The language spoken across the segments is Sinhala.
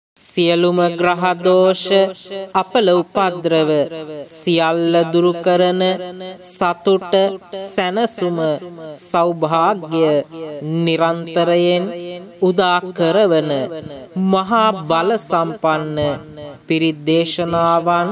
සියලුම ග්‍රහ දෝෂ අපල උපද්‍රව සියල්ල දුරු කරන සතුට සැනසුම සෞභාග්‍ය නිරන්තරයෙන් උදා කරවන මහා බල සම්පන්න පිරිත් දේශනාවන්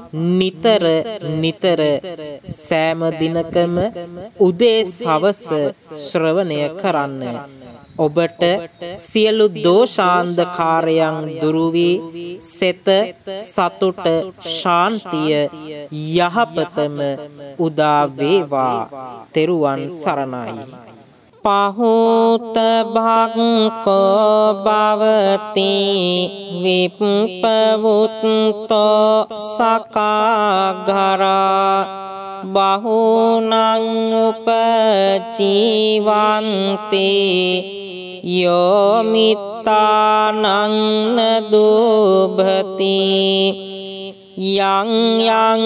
නිතර සෑම දිනකම උදේ සවස ශ්‍රවණය කරන්න. ඔබට සියලු දෝෂාන්ධකාරයන් දුරු වී සෙත සතුට ශාන්තිය යහපතම උදා වේවා. තෙරුවන් සරණයි. පහූත භක්ඛෝ භවති විප්පවුත්තෝ සකාඝරා බහුනං උපජීවන්ති යෝ මිත්තානං දුභති යං යං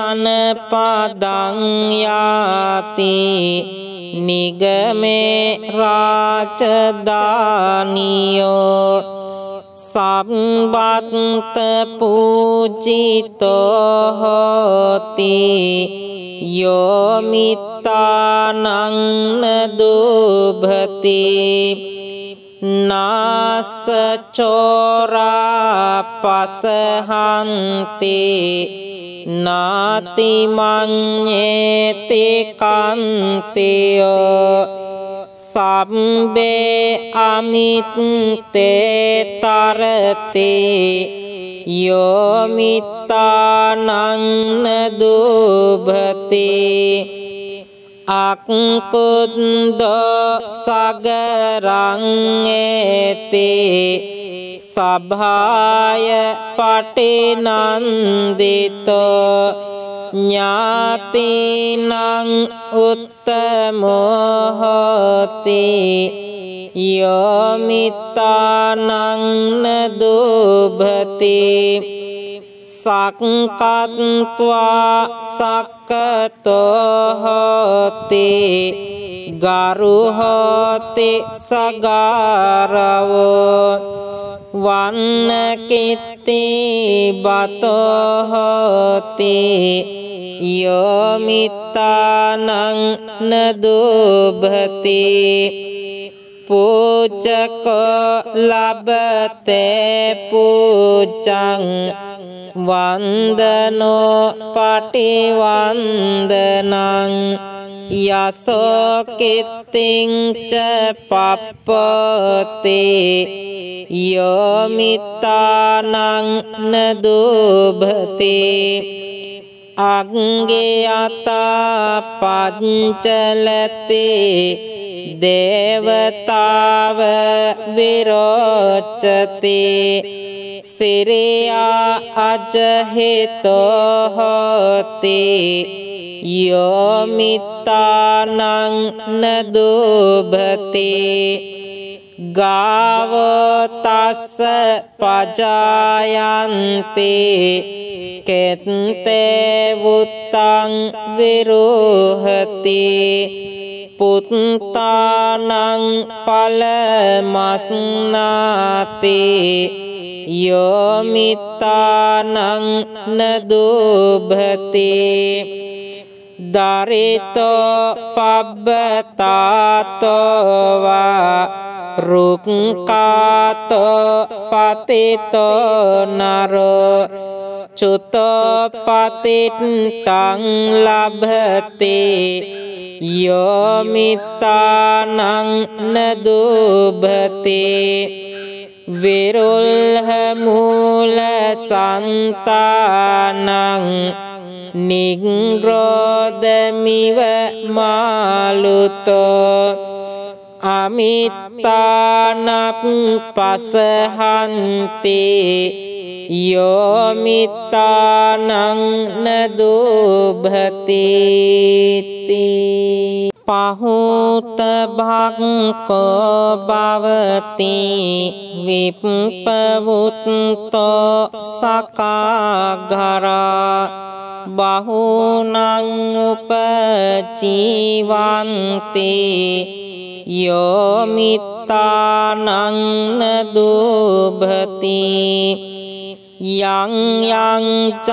ජනපදං යාති නිගමේ රාජධානියෝ සම්බත්ත පූජිතෝ හෝති යෝ මිත්තානං දුභති නාස චෝරා පසහන්ති නාති මඤ්ඤේති කන්තියෝ සම්බේ අමිත්තේ තරති යෝ මිත්තානං දුභති අක්කුද්දෝ සගරං ඒති සභාය පටිනන්දිතෝ ඥාතිනං උත්තමෝ හෝති යෝ මිත්තානං දුභති සක්කත්වා සක්කතෝ හෝති ගරු හෝති සගාරවෝ වන්න කිත්ති බතෝ හෝති යෝ මිත්තානං දුභති පූජකෝ ලබතේ පූජං වන්දනෝ පටිවන්දනං යසෝ කිත්තිං ච පප්පති යෝ මිත්තානං දුභති අග්ගයතා පංචලති දේවතාව විරෝචති සිරියා අජහිතෝ හෝති යෝ මිත්තානං දුභති ගාවෝ තස්ස පජායන්ති කෙත්තේ වුත්තං විරුහති පුත්තානං පලමස්නාති යෝ මිත්තානං දුභති දරිතෝ පබ්බතාතෝ වා රුක්ඛාතෝ පතිතෝ නරෝ චුතෝ පතිට්ඨං ලභති යෝ මිත්තානං දුභති විරුල්හ මූල සන්තානං නිග්‍රෝධමිව මාලුතෝ අමිත්තානප් පසහන්ති යෝ මිත්තානං දුභති පහූත භක්ඛෝ භවති විප්පවුත්තෝ සකාඝරා බහුනං උපජීවන්ති යෝ මිත්තානං මිත්තානං දුභති යං යං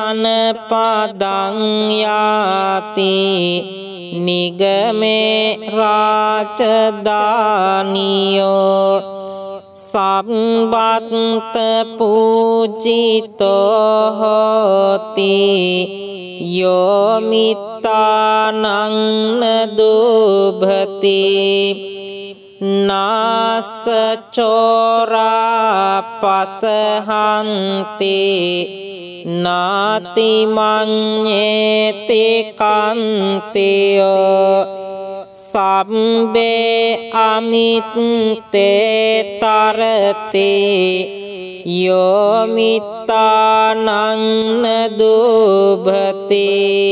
චනපදං යාති නිගමේ රාජදානියෝ සම්බත්ත පූජිතෝ හෝති යෝ මිත්තානං දුභති නාස චෝරා පසහන්ති නාති මඤ්ඤේති කන්තියෝ සම්බේ අමිත්තේ තරති යෝ මිත්තානං දුභති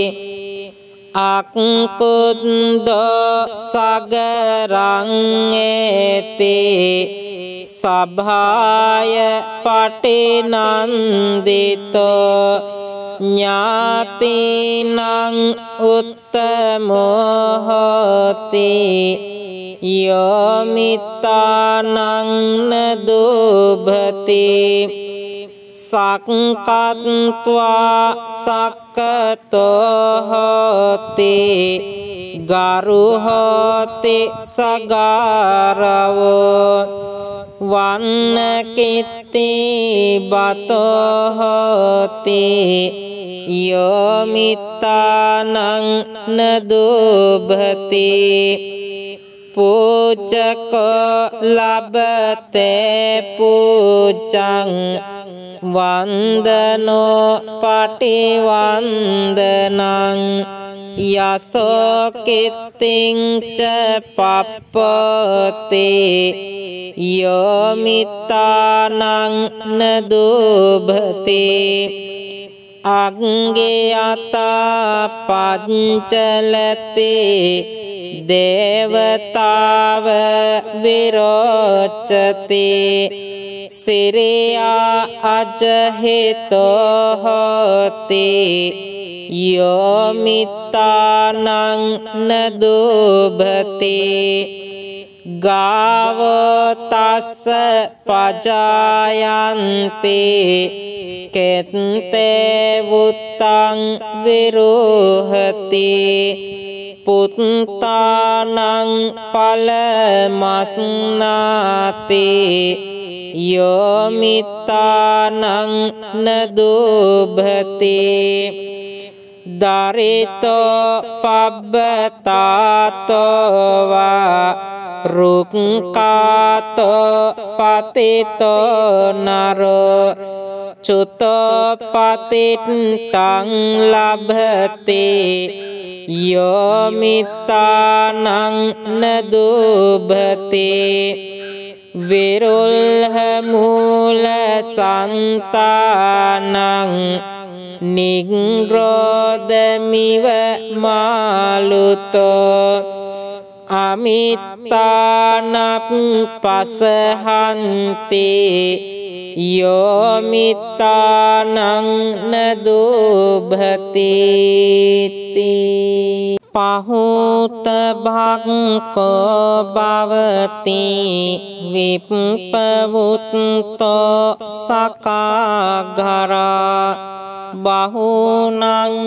අක්කුද්දෝ සගරං ඒති සභාය පටිනන්දිතෝ ඥාතිනං උත්තමෝ හෝති යෝ මිත්තානං දුභති සක්කත්වා සක්කතෝ හෝති ගරු හෝති සගාරවෝ වන්න කිත්ති බතෝ හෝති යෝ මිත්තානං දුභති පූජකෝ ලබතේ පූජං වන්දනෝ පටිවන්දනං යසෝ කිත්තිං ච පප්පති යෝ මිත්තානං දුභති අග්ගයතා පංචලති දේවතාව විරෝචති සිරියා අජහිතෝ හෝති යෝ මිත්තානං දුභති ගාවෝ තස්ස පජායන්ති කෙත්තේ වුත්තං විරුහති පුත්තානං පලමස්නාති යෝ මිත්තානං දුභති දරිතෝ පබ්බතාතෝ වා රුක්කාතෝ පතිතෝ නරෝ චුතෝ පතිට්ඨං ලභති යෝ මිත්තානං දුභති විරුල්හ මූල සන්තානං නිග්‍රෝධමිව මාලුතෝ අමිත්තානප් පසහන්ති යෝ මිත්තානං දුභති පහූත භක්ඛෝ භවති විප්පවුත්තෝ සකාගරා බහූනං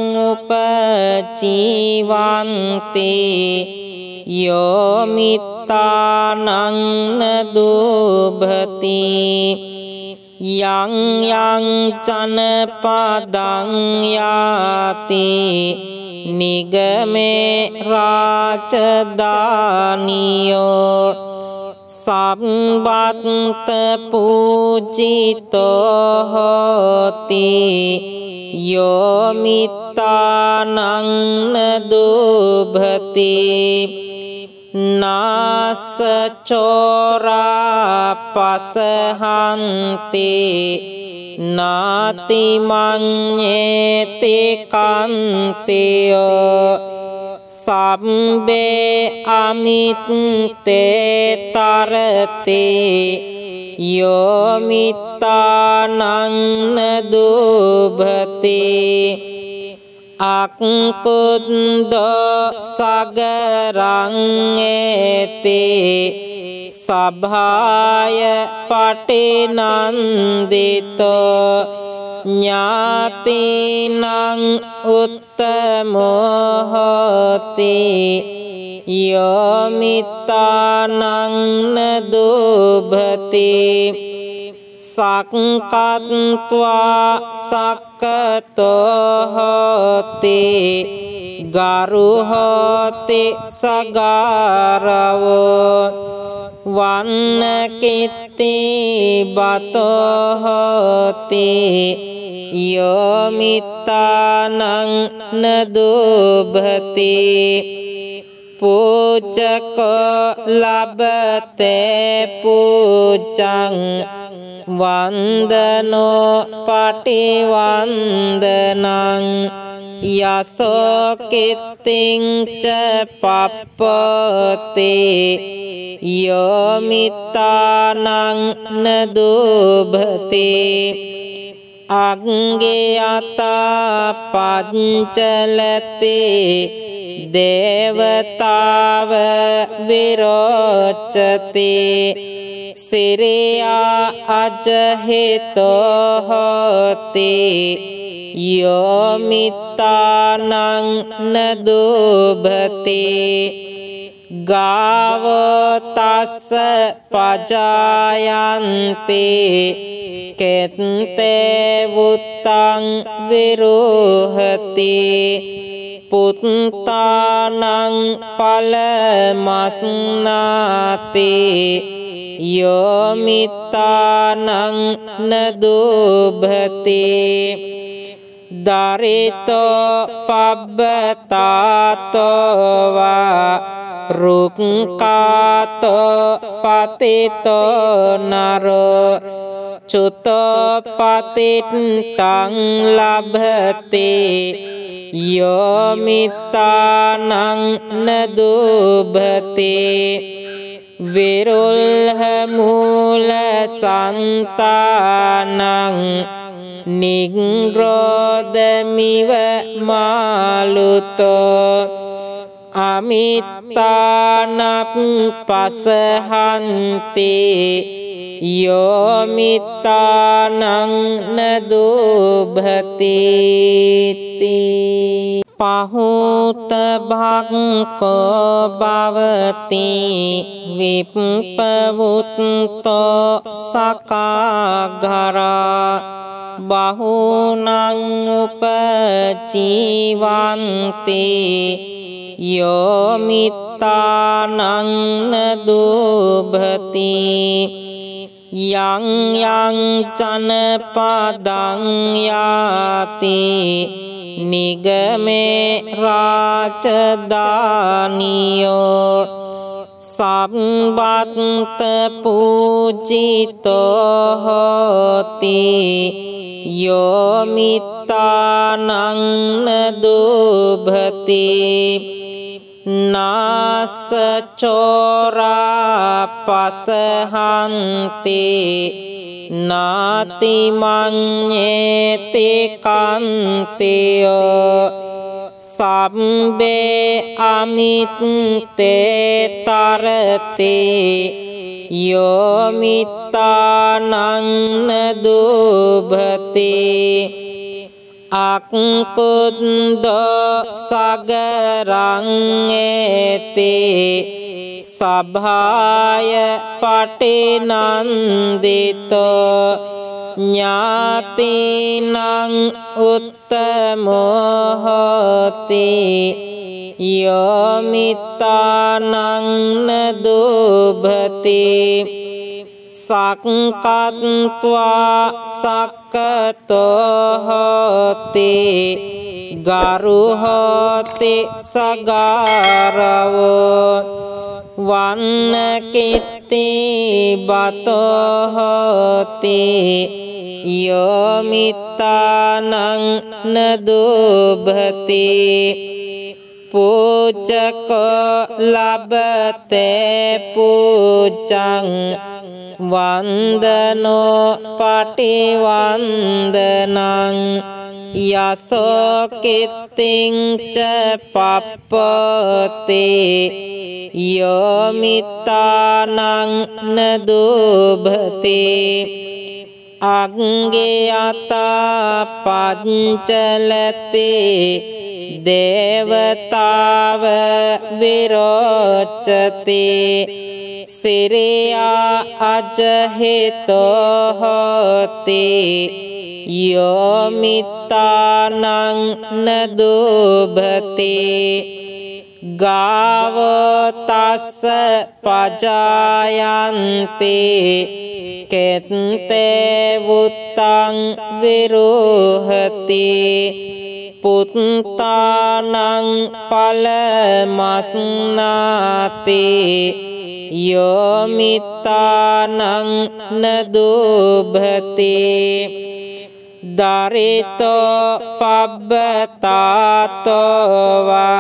උපජීවන්ති යෝ මිත්තානං දුභති යං යං චනපදං යාති නිගමේ රාජදානියෝ සම්බත්ත පූජිතෝ හෝති යෝ මිත්තානං දුභති නාස චෝරා පසහන්ති නාති මඤ්ඤේති කන්තියෝ සම්බේ අමිත්තේ තරති යෝ මිත්තානං දුභති අක්කුද්දෝ සගරං ඒති සභාය පටිනන්දිතෝ ඥාතිනං උත්තමෝ හෝති යෝ මිත්තානං නදුභති සක්කත්වා සක්කතෝ හෝති ගරු හෝති සගාරවෝ වන්න කිත්ති බතෝ හෝති යෝ මිත්තානං නදුභති පූජකෝ ලබතේ පූජං වන්දනෝ පටිවන්දනං යසෝ කිත්තිං ච පප්පති යෝ මිත්තානං නදුභති අග්ගයතා පංචලති දේවතාව විරෝචති සිරියා අජහිතෝ හෝති යෝ මිත්තානං නදුභති ගාවෝ තස්ස පජායන්ති කෙත්තේ වුත්තං විරුහති පුත්තානං පලමස්නාති යෝ මිත්තානං නදුභති දරිතෝ පබ්බතාතෝ වා රුක්කාතෝ පතිතෝ නරෝ චුතෝ පතිට්ඨං ලභති යෝ මිත්තානං නදුභති විරුල්හ මූල සන්තානං නිග්‍රෝධමිව මාලුතෝ අමිත්තානප් පසහන්ති යෝ මිත්තානං නදුභති පහූත භක්ඛෝ භවති විප්පවුත්තෝ සකාගරා බහූනං උපජීවන්ති යෝ මිත්තානං නදුභති යං යං ජනපදං යාති නිගමේ රාජධානියෝ සම්බත්ත පූජිතෝ හෝති යෝ මිත්තානං නදුභති නාසචෝරා පසහන්ති නාති මඤ්ඤේති කන්තියෝ සම්බේ අමිත්තේ තරති යෝ මිත්තානං නදුභති අක්කුද්දෝ සගරං ඒති සභාය පටිනන්දිතෝ ඥාතිනං උත්තමෝ හෝති යෝ මිත්තානං නදුභති සක්කත්වා සක්කතෝ හෝති ගරු හෝති සගාරවෝ වන්න කිත්ති බතෝ හෝති යෝ මිත්තානං නදුභති පූජකෝ ලබතේ පූජං වන්දනෝ පටිවන්දනං යසෝ කිත්තිං ච පප්පති यो मित्तानं न दुभते अज्ञेयता पञ्चलते देवताव विरोचते सिरिया अजहितो होति यो मित्तानं न दुभते गावो तस्स पजायन्ते केन्ते वुत्तं विरुहति पुत्तानं फलमश्नाति यो मित्तानं न दुभते दारितो पब्बतातो वा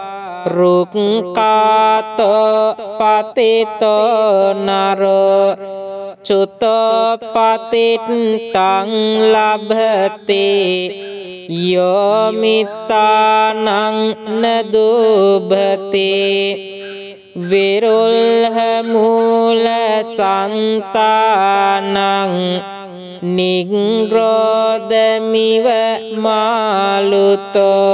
रुक्कातो पतितो नरो चुतो पतितं लभते यो मित्तानं न दुभते विरुल्हमूलसन्तानं निग्रोधमिव मालुतो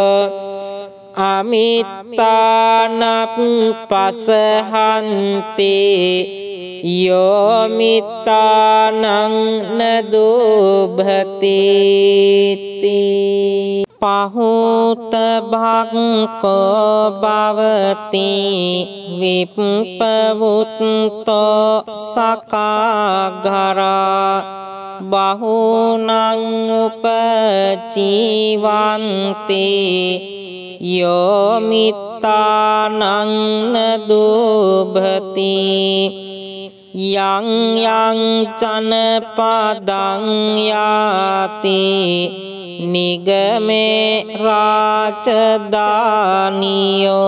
अमित्तानपसहन्ति यो मित्तानं न दुभतीति पाहुत भाग्को भवति विप्पवुत्तो सकाघरा बहुनां उपजीवन्ति यो मित्तानं न दुभति yang जनपदं याति निगमे राजधानियो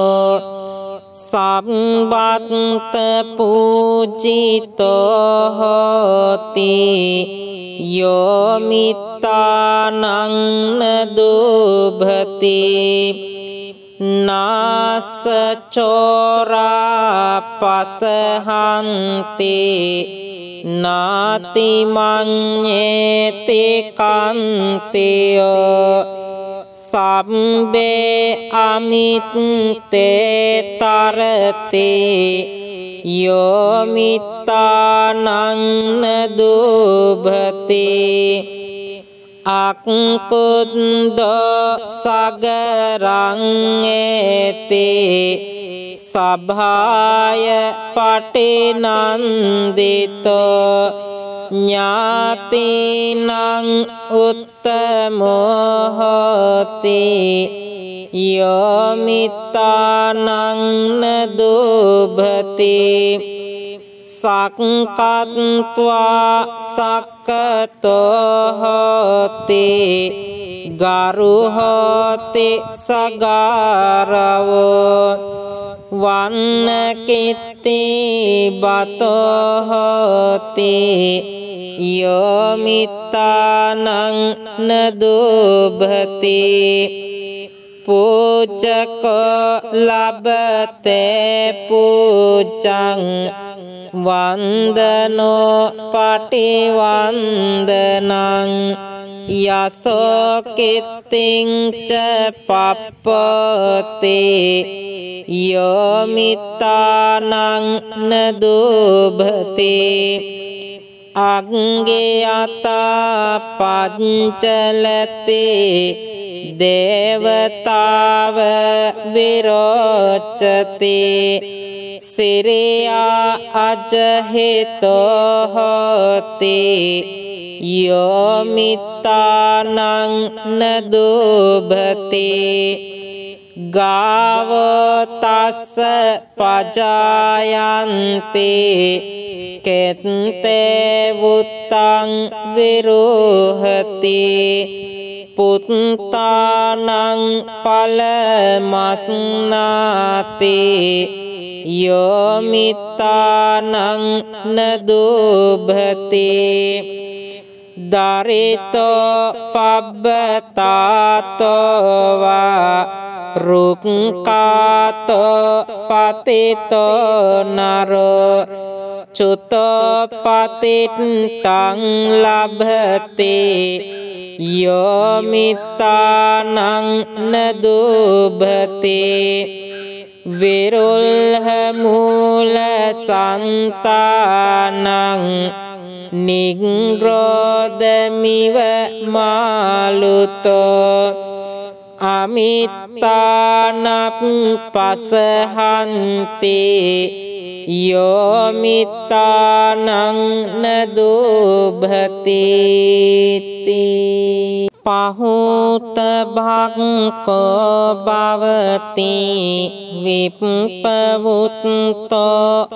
संबत पूजितो होति यो मित्तानं न दुभति नासचोरा पसहन्ति नाति मन्येति कान्तियो सम्बे अमित्ते तरते यो मित्तानं न दुभते अकुन्दो सगरंगेते सभाय पटिनन्दितो ज्ञातिनं उत्तमो होति यो मित्तानं न दुभते संकत्वा सक्तो होति गारु होति सगारवो वन्नकीर्ति बतो होति यो मित्तानं न दुभते पूजको लभते पूजं वन्दनो पटिवन्दनं यशो कीर्तिं च प्राप्यते यो मित्तानं न दुभते अज्ञेयता पञ्चलते देवताव विरोचते सिरिया अजहितो होति यो मित्तानं न दुभते गावो तस्स पजायन्ते केन्ते वुत्तं विरुहति पुत्तानं फलमश्नाति यो मित्तानं न दुभते दारितो पब्बतातो वा rukkāto patito naro cuto patittang labhati yomittanang nadubhati virulha mula santanang nigrodamiva maluto amittanap pasahanti yomittanang nadubhati pahuta bhakko bhavati vipavutto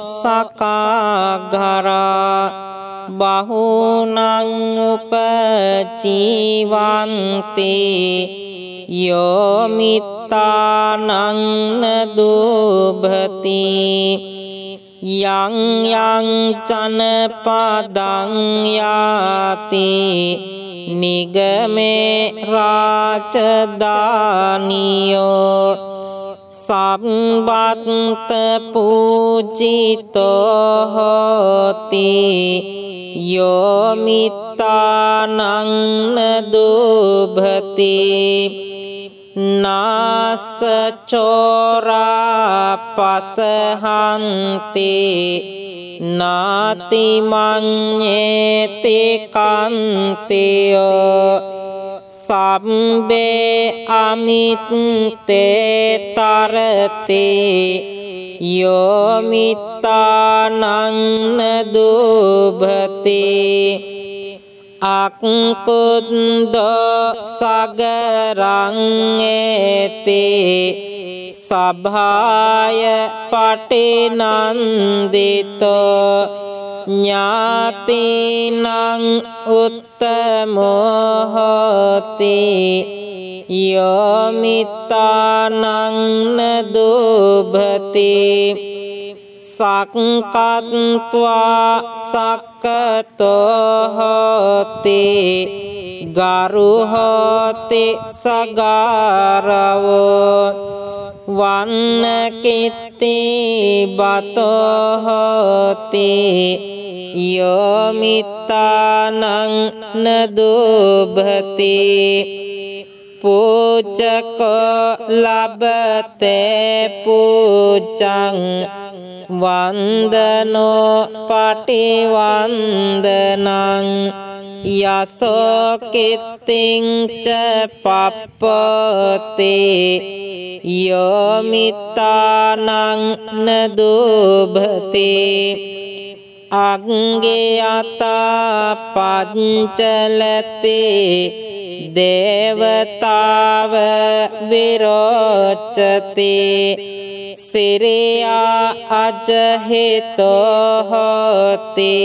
sakagara bahunang upajivanti yomittanang nadubhati yang yang janapadang yati nigame rajadaniyo sambatta pujito hoti yomittanang nadubhati nasacora pasahanti nati manyete kantiyo sabbe amitte tarate yomittanang nadubhati akkundo sagarang ete sabhaya patinandito ñātinang uttamo hoti yomittanang nadubhati sakkatva sakkato hoti garu hoti sagaravo vannakitti bato hoti yomittanang nadubhati pucako labate pucang vandano pativandanang yaso kitting ca pappati yomittanang nadubhati aggeyata pancalati devatawa virocati siriya ajahito hoti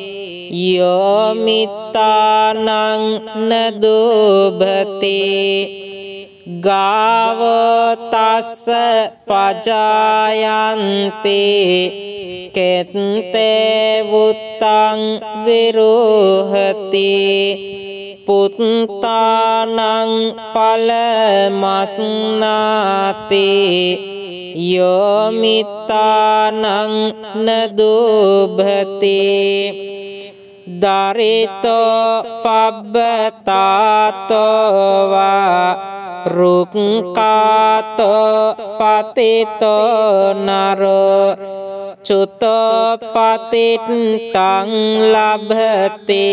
yomittanang nadubhati gāvo tassa pajayanti kente vuttang viruhati puttanang palamasnati yomittanang nadubhati darito pabbatato va rukkāto patito naro cuto patittang labhati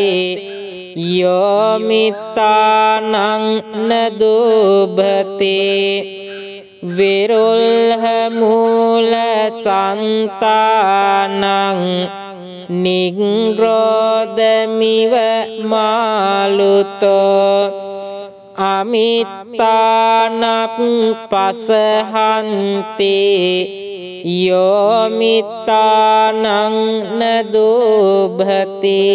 yomittanang nadubhati virulha mula santanang nigrodamiva maluto amittanap pasahanti yomittanang nadubhati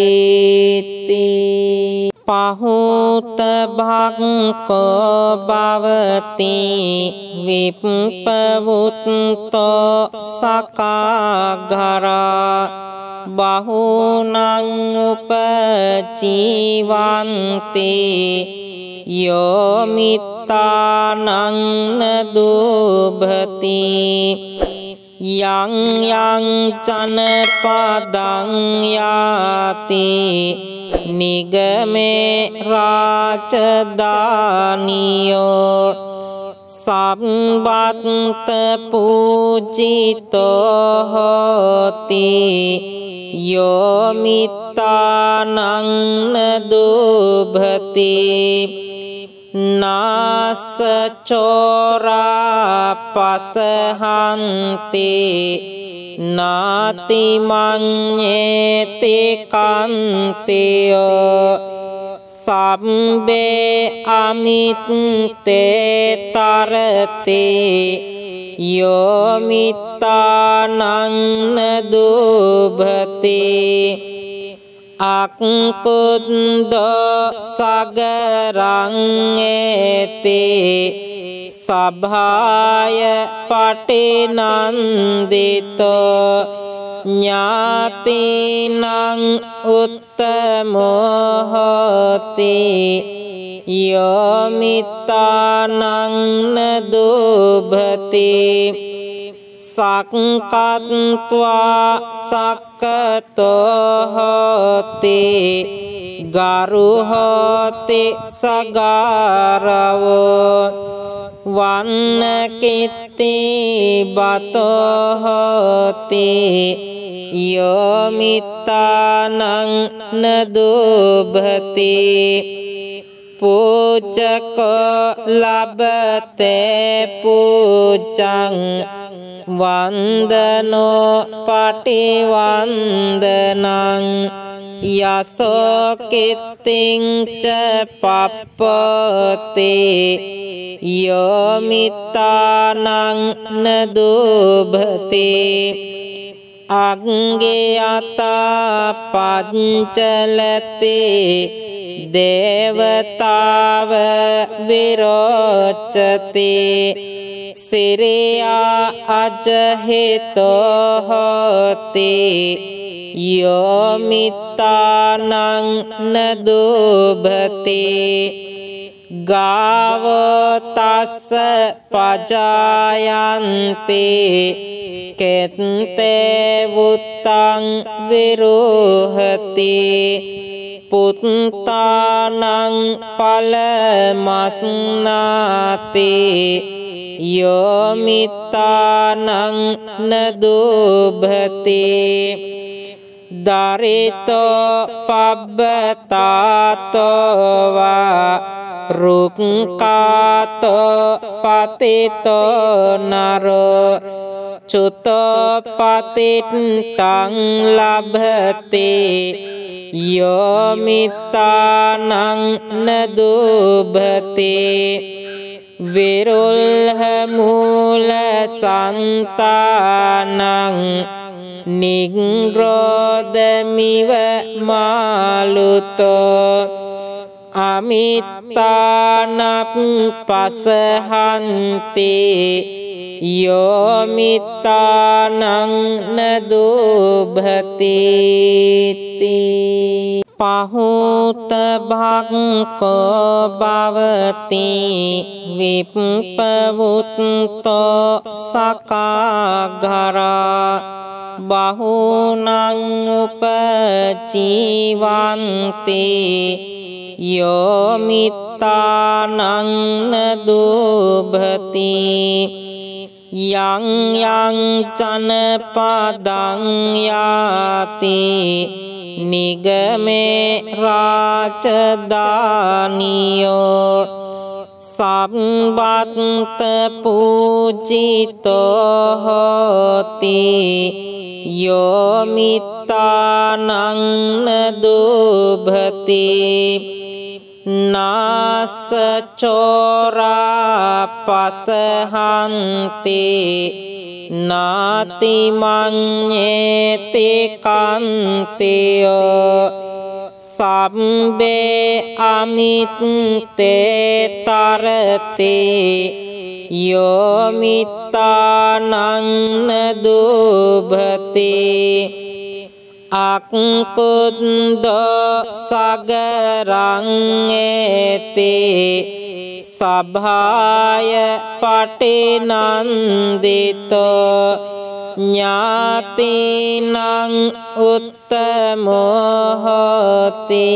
pahuta bhakko bhavati vipavutto sakagara bahunang upajivanti यो मित्तानं न दुभति यं यं जनपदं याति निगमे राजधानियो संवत्त पूजितो होति यो मित्तानं न दुभति नासचोरा पसहन्ति नाति मन्येति कान्तियो सम्बे अमिते तरते यो मित्तानं न दुभति अकुन्द सागरं एते सभाय पटिनन्दितो ज्ञातिनं उत्तमो होति यो मित्तानं न दुभति सक्कत्वा सक्कतो होति गारु होति सगारवो वन्नकीर्ति बतो होति यो मित्तानं न दुभति पूजको लभते पूजं वन्दनो पटिवन्दनं यशो कीर्तिं च प्राप्नोति यो मित्तानं न दुभति अज्ञेयता पञ्चलति देवताव विरोचति सिरिया अजहितो होति यो मित्तानं न दुभति गावो तस्य पजायन्ति केन्ते वुत्तं विरुहति पुत्तानं फलमश्नाति यो मित्तानं न दुभति दारितो पब्बतातो वा रुक्कातो पतितो नरो चुतो पतितं लभते यो मित्तानं न दुभति विरुल्हमूलसन्तानं निग्रोधमिव मालुतो अमित्तानपसहन्ति यो मित्तानं न दुभति पाहुत भाग्को भवति विप्लवुतो सकाघरा बहुनां उपजीवन्ति यो मित्तानं न दुभति यं यं जनपदं याति निगमे राजधानियो संवत्त पूजितो होति यो मित्तानं न दुभति नासचोरा पसहन्ति नाति मन्येति कान्तियो सम्बे अमिते तरते यो मित्तानं न दुभति අක්කුද්දෝ සගරංඑති සභාය පටිනන්දිතෝ ඥාතිනං උත්තමෝ හෝති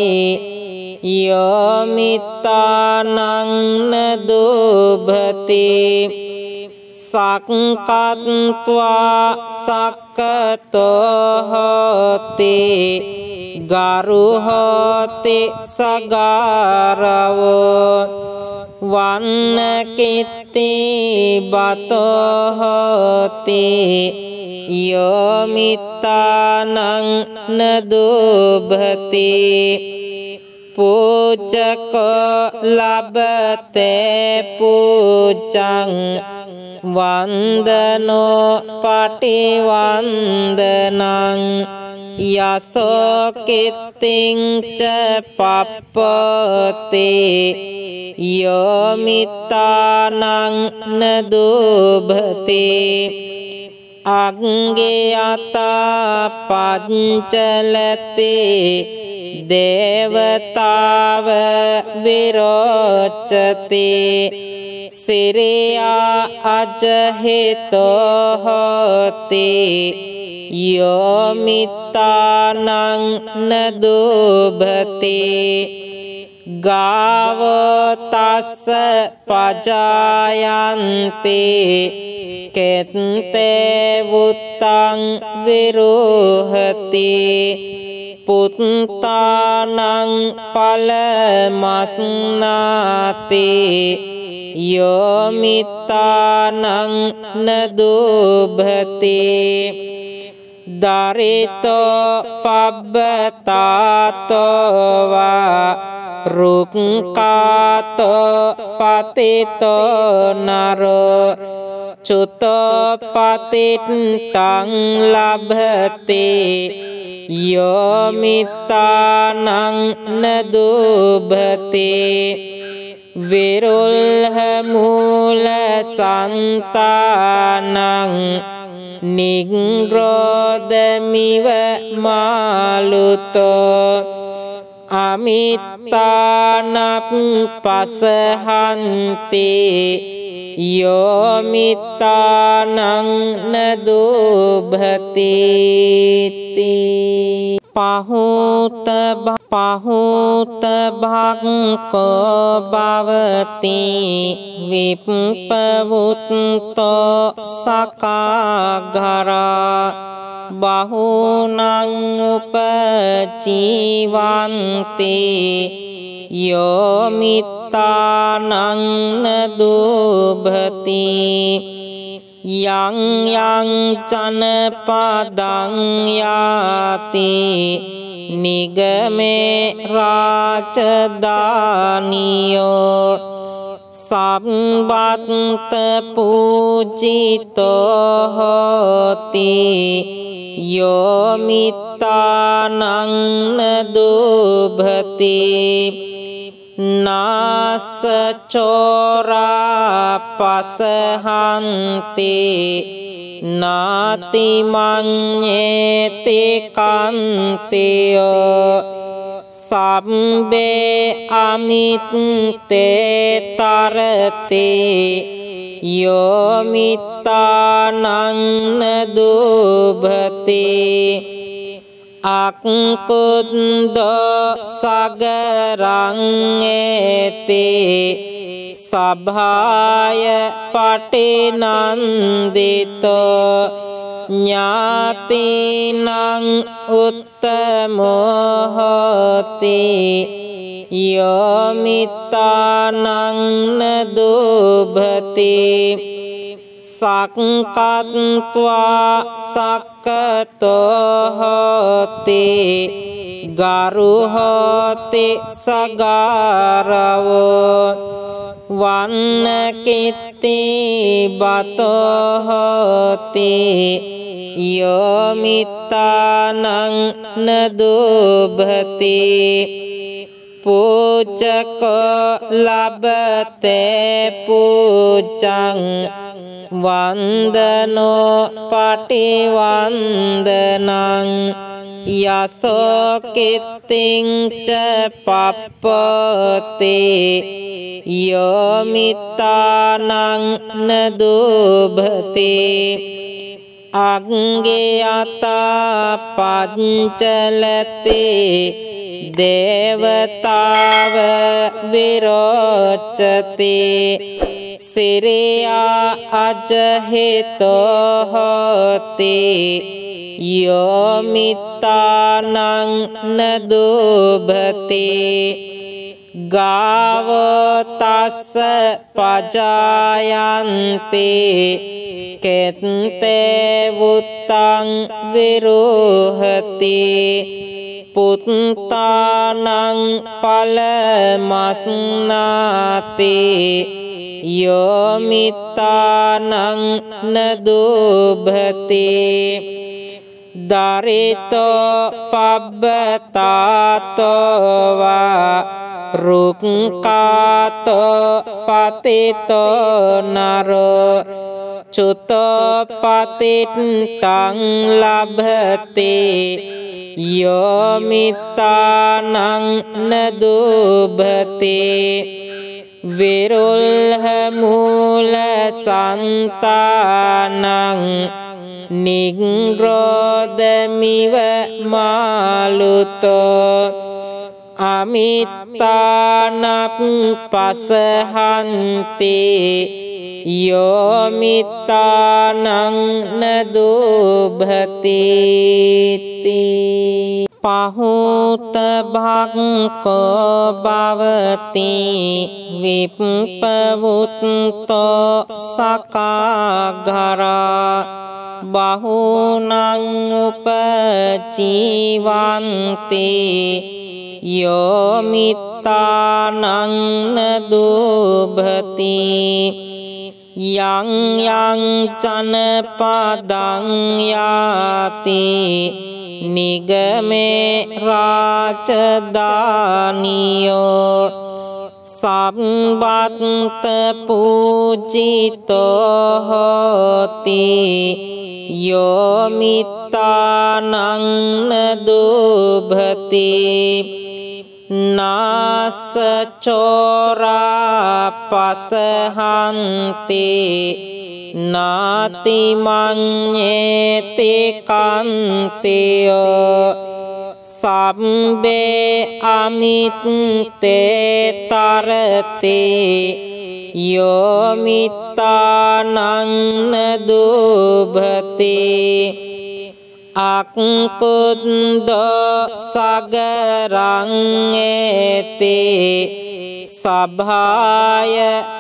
යෝමිත්තානං නදුභති සක්කත්වා සක්කතෝ හෝති ගරු හෝති සගාරවෝ වන්නකිත්ති බතෝ හෝති යෝමිත්තානං නදුභති පූජකෝ ලබතේ පූජං වන්දනෝ පටිවන්දනං යසෝ කිත්තිං ච පප්පති යෝමිත්තානං නදුභති අග්ගයතා පංචලති දේවතාව විරෝචති සිරියා අජහිතෝ හෝති යෝමිත්තානං නදුභති ගාවෝ තස්ස පජායන්ති කෙත්තේ වුත්තං විරුහති පුත්තානං පලමස්නාති යෝමිත්තානං නදුභති දරිතෝ පබ්බතාතෝ වා රුක්කාතෝ පතිතෝ නරෝ චුතෝ පතිට්ඨං ලභති යෝමිත්තානං නදුභති විරුල්හ මූල සන්තානං නිග්‍රෝධමිව මාලුතෝ අමිත්තානප් පසහන්ති යෝමිත්තානං නදුභති පහූත භක්ඛෝ භවති විප්පවුත්තෝ සකාගරා බහුනං උපජීවන්ති යෝමිත්තානං නදුභති යං යං ජනපදං යාති නිගමේ රාජධානියෝ සම්බත්ත පූජිතෝ හෝති යෝමිත්තානං නදුභති නාසචෝරා පසහන්ති නාතිමඤ්ඤේති කන්තියෝ සම්බේ අමිත්තේ තරති යෝමිත්තානං නදුභති අක්කුද්දෝ සගරංඑති සභාය පටිනන්දිතෝ ඥාතිනං උත්තමෝ හෝති යෝමිත්තානං නදුභති සක්කත්වා සක්කතෝ හෝති ගරු හෝති සගාරවෝ වන්නකිත්ති බතෝ හෝති යෝමිත්තානං නදුභති පූජකෝ ලබතේ පූජං වන්දනෝ පටිවන්දනං යසෝ කිත්තිං ච පප්පති යෝ මිත්තානං නදුභති අග්ගේ අතා පංචලති දේවතාව විරෝචති සිරියා අජහිතෝ හෝති යෝ මිත්තානං නදුභති ගාවෝ තස්ස පජායන්ති කෙත්තේ වුත්තං විරුහති පුත්තානං පලමස්නාති යෝ මිත්තානං නදුභති දරිතෝ පබ්බතාතෝ වා රුක්කාතෝ පතිතෝ නරෝ චුතෝ පතිට්ඨං ලභති යෝ මිත්තානං නදුභති විරුල්හ මූල සන්තානං නිග්‍රෝධමිව මාලුතෝ අමිත්තානප් පසහන්ති යෝ මිත්තානං නදුභති පහූත භක්ඛෝ භවති විප්පවුත්තෝ සකාගරා බහූනං උපජීවන්ති යෝ මිත්තානං නදුභති යං යං ජනපදං යාති නිගමේ රාජධානියෝ සම්බත්ත පූජිතෝ හෝති යෝ මිත්තානං නදුභති නාසචෝරා පසහන්ති නාති මඤ්ඤේති කන්තියෝ සම්බේ අමිත්තේ තරති යෝ මිත්තානං නදුභති අක්කුද්දෝ සගරං ඒති සභාය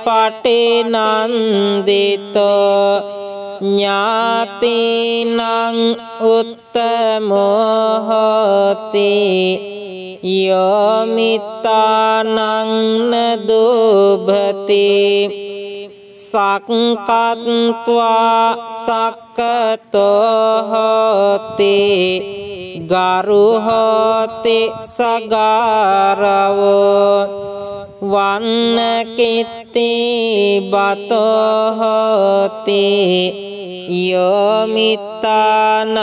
පටිනන්දිතෝ ඥාතිනං උත්තමෝ හෝති යෝ මිත්තානං නදුභති සක්කත්වා සක්කතෝ හෝති ගරු හෝති සගාරවෝ වන්න කිත්ති බතෝ හෝති යෝ මිත්තානං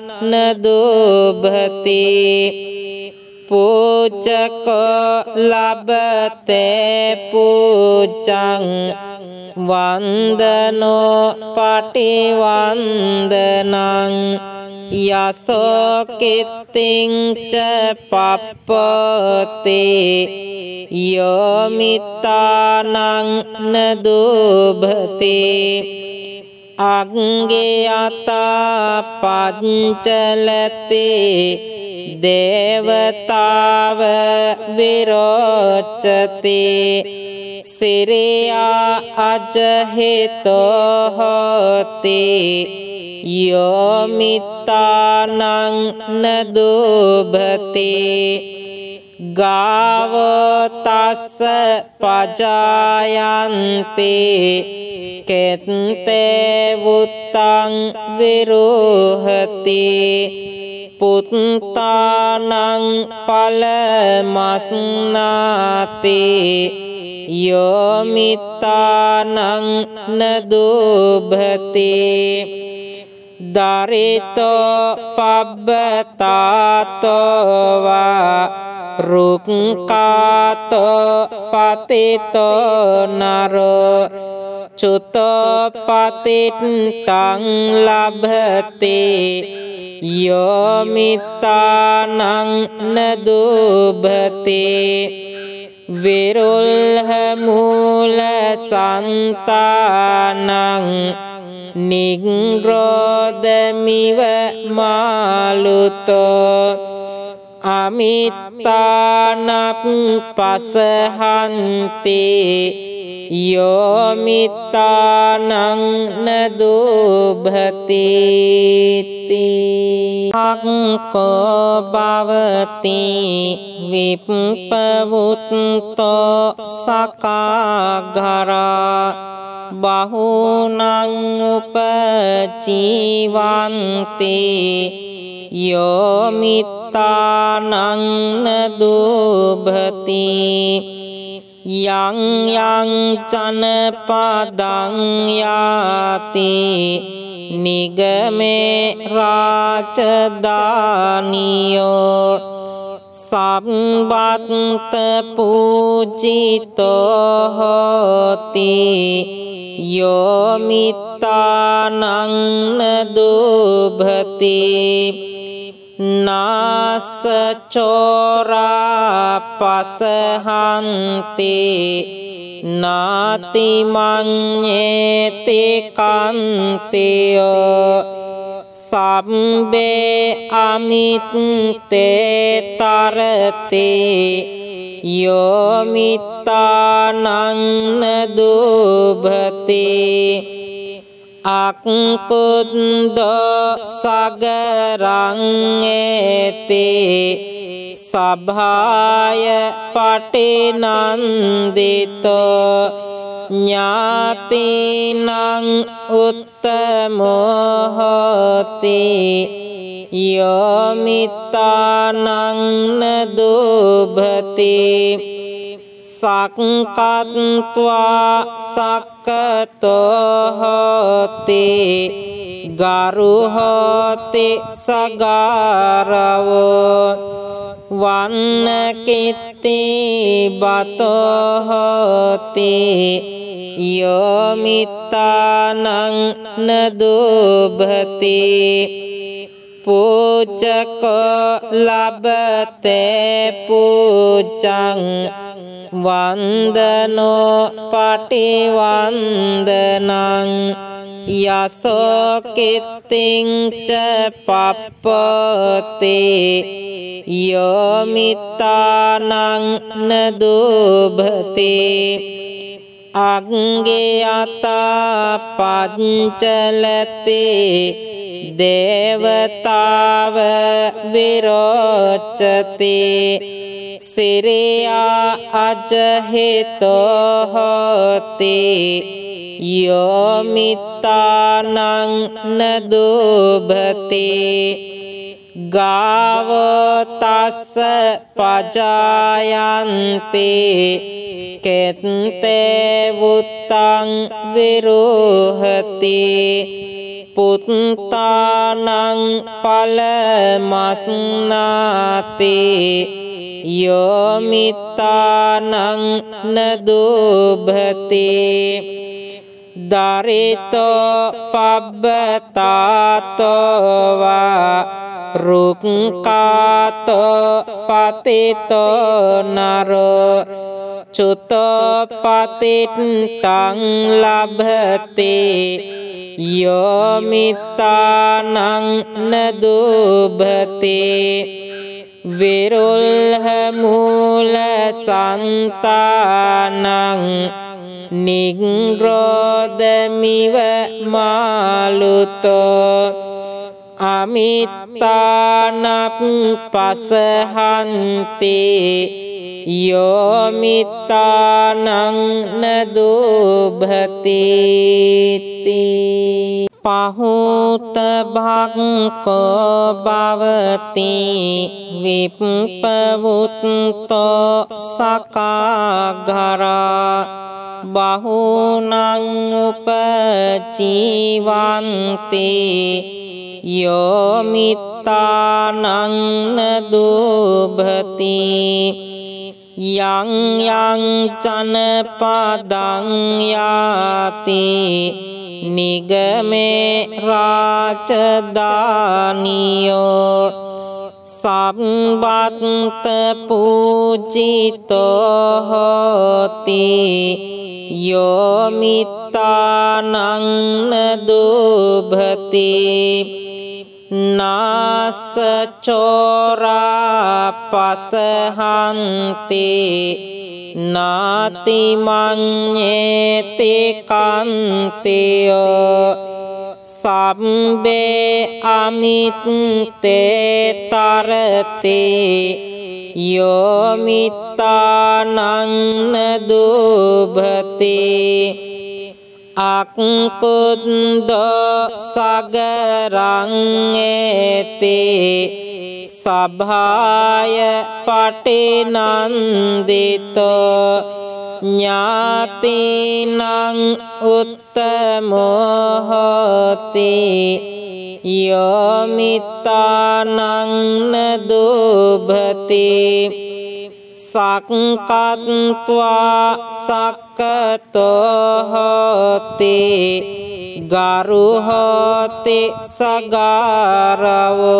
නදුභති පූජකෝ ලබතේ පූජං වන්දනෝ පටිවන්දනං යසෝ කිත්තිං ච පප්පති යෝ මිත්තානං නදුභති අග්ගේ අතා පංචලති දේවතාව විරෝචති සිරියා අජහිතෝ හෝති යෝ මිත්තානං නදුභති ගාවෝ තස්ස පජායන්ති කෙත්තේ වුත්තං විරුහති පුත්තානං පලමස්නාති යෝ මිත්තානං නදුභති Darito pabbatato va rukkato patito naro Cuto patitang labhati Yomitanang nadubhati Virulha mula santanang Nigrodamiva maluto Amitanap pasahanti Yomitanang nadubhati Akko bhavati vipavutto sakagara Bahunang upajivanti Yomitanang nadubhati Yang yang janapadang yati Nigame rajadaniyo Sambatta pujito hoti Yomitanang nadubhati Nasacora pasahanti Nati manyeti kantiyo Sambe amite tarati Yomitanang nadubhati Akkundo sagarang eti Sabhaya patinandito Nyatinang uttamo hoti Yomitanang nadubhati Sakkatva sakkato hoti Garuhoti sagaravo Vannakiti bato hoti Yomitanang nadubhati Pujako labate pujang Vandano pativandanang Yaso kitting cepapati Yomitanang nadubhati Agngyata pancalati Devatava virocati Siriya ajahito hoti Yomitanang nadubhati Gavo tassa pajayanti Kente vuttang viruhati Puttanang palamasnati Yomitanang nadubhati Darito pabbatato va rukkato patito naro Cuto patitang labhati Yomitanang nadubhati Virulha mula santanang Nigrodamiva maluto Amitanap pasahanti Yomitanang nadubhati Pahuta bhakko bhavati vipavutto sakagara Bahunang upajivanti यो मित्तानं न दुभति यं यं जनपदं याति निगमे राजधानियो संवत्त पूजितो होति यो मित्तानं न दुभति नासचोरा पसहन्ति नाति मन्येति कान्तियो सम्बे अमिते तरते यो मित्तानं न दुभति अकुन्दो सागरं एते सभाय पटिनन्दितो ज्ञातिनं उत्तमो होति यो मित्तानं न दुभति सक्कत्वा सक्कतो होति गारु होति सगारवो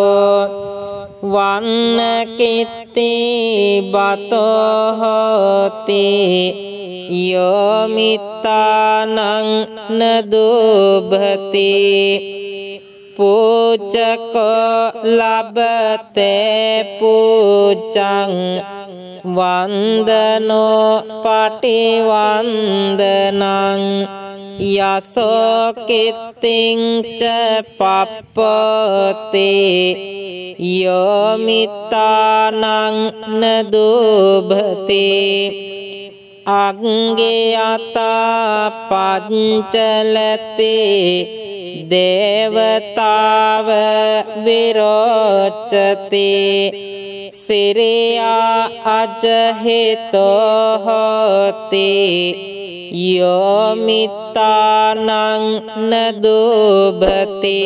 वन्नकीर्ति बतो होति यो मित्तानं न दुभति पूजको लभते पूजं वन्दनो पटिवन्दनं यशो कीर्तिं च प्राप्नोति यो मित्तानं न दुभति अज्ञाता पञ्चलति देवताव विरोचति सिरिया अजहितो होति यो मित्तानं न दुभति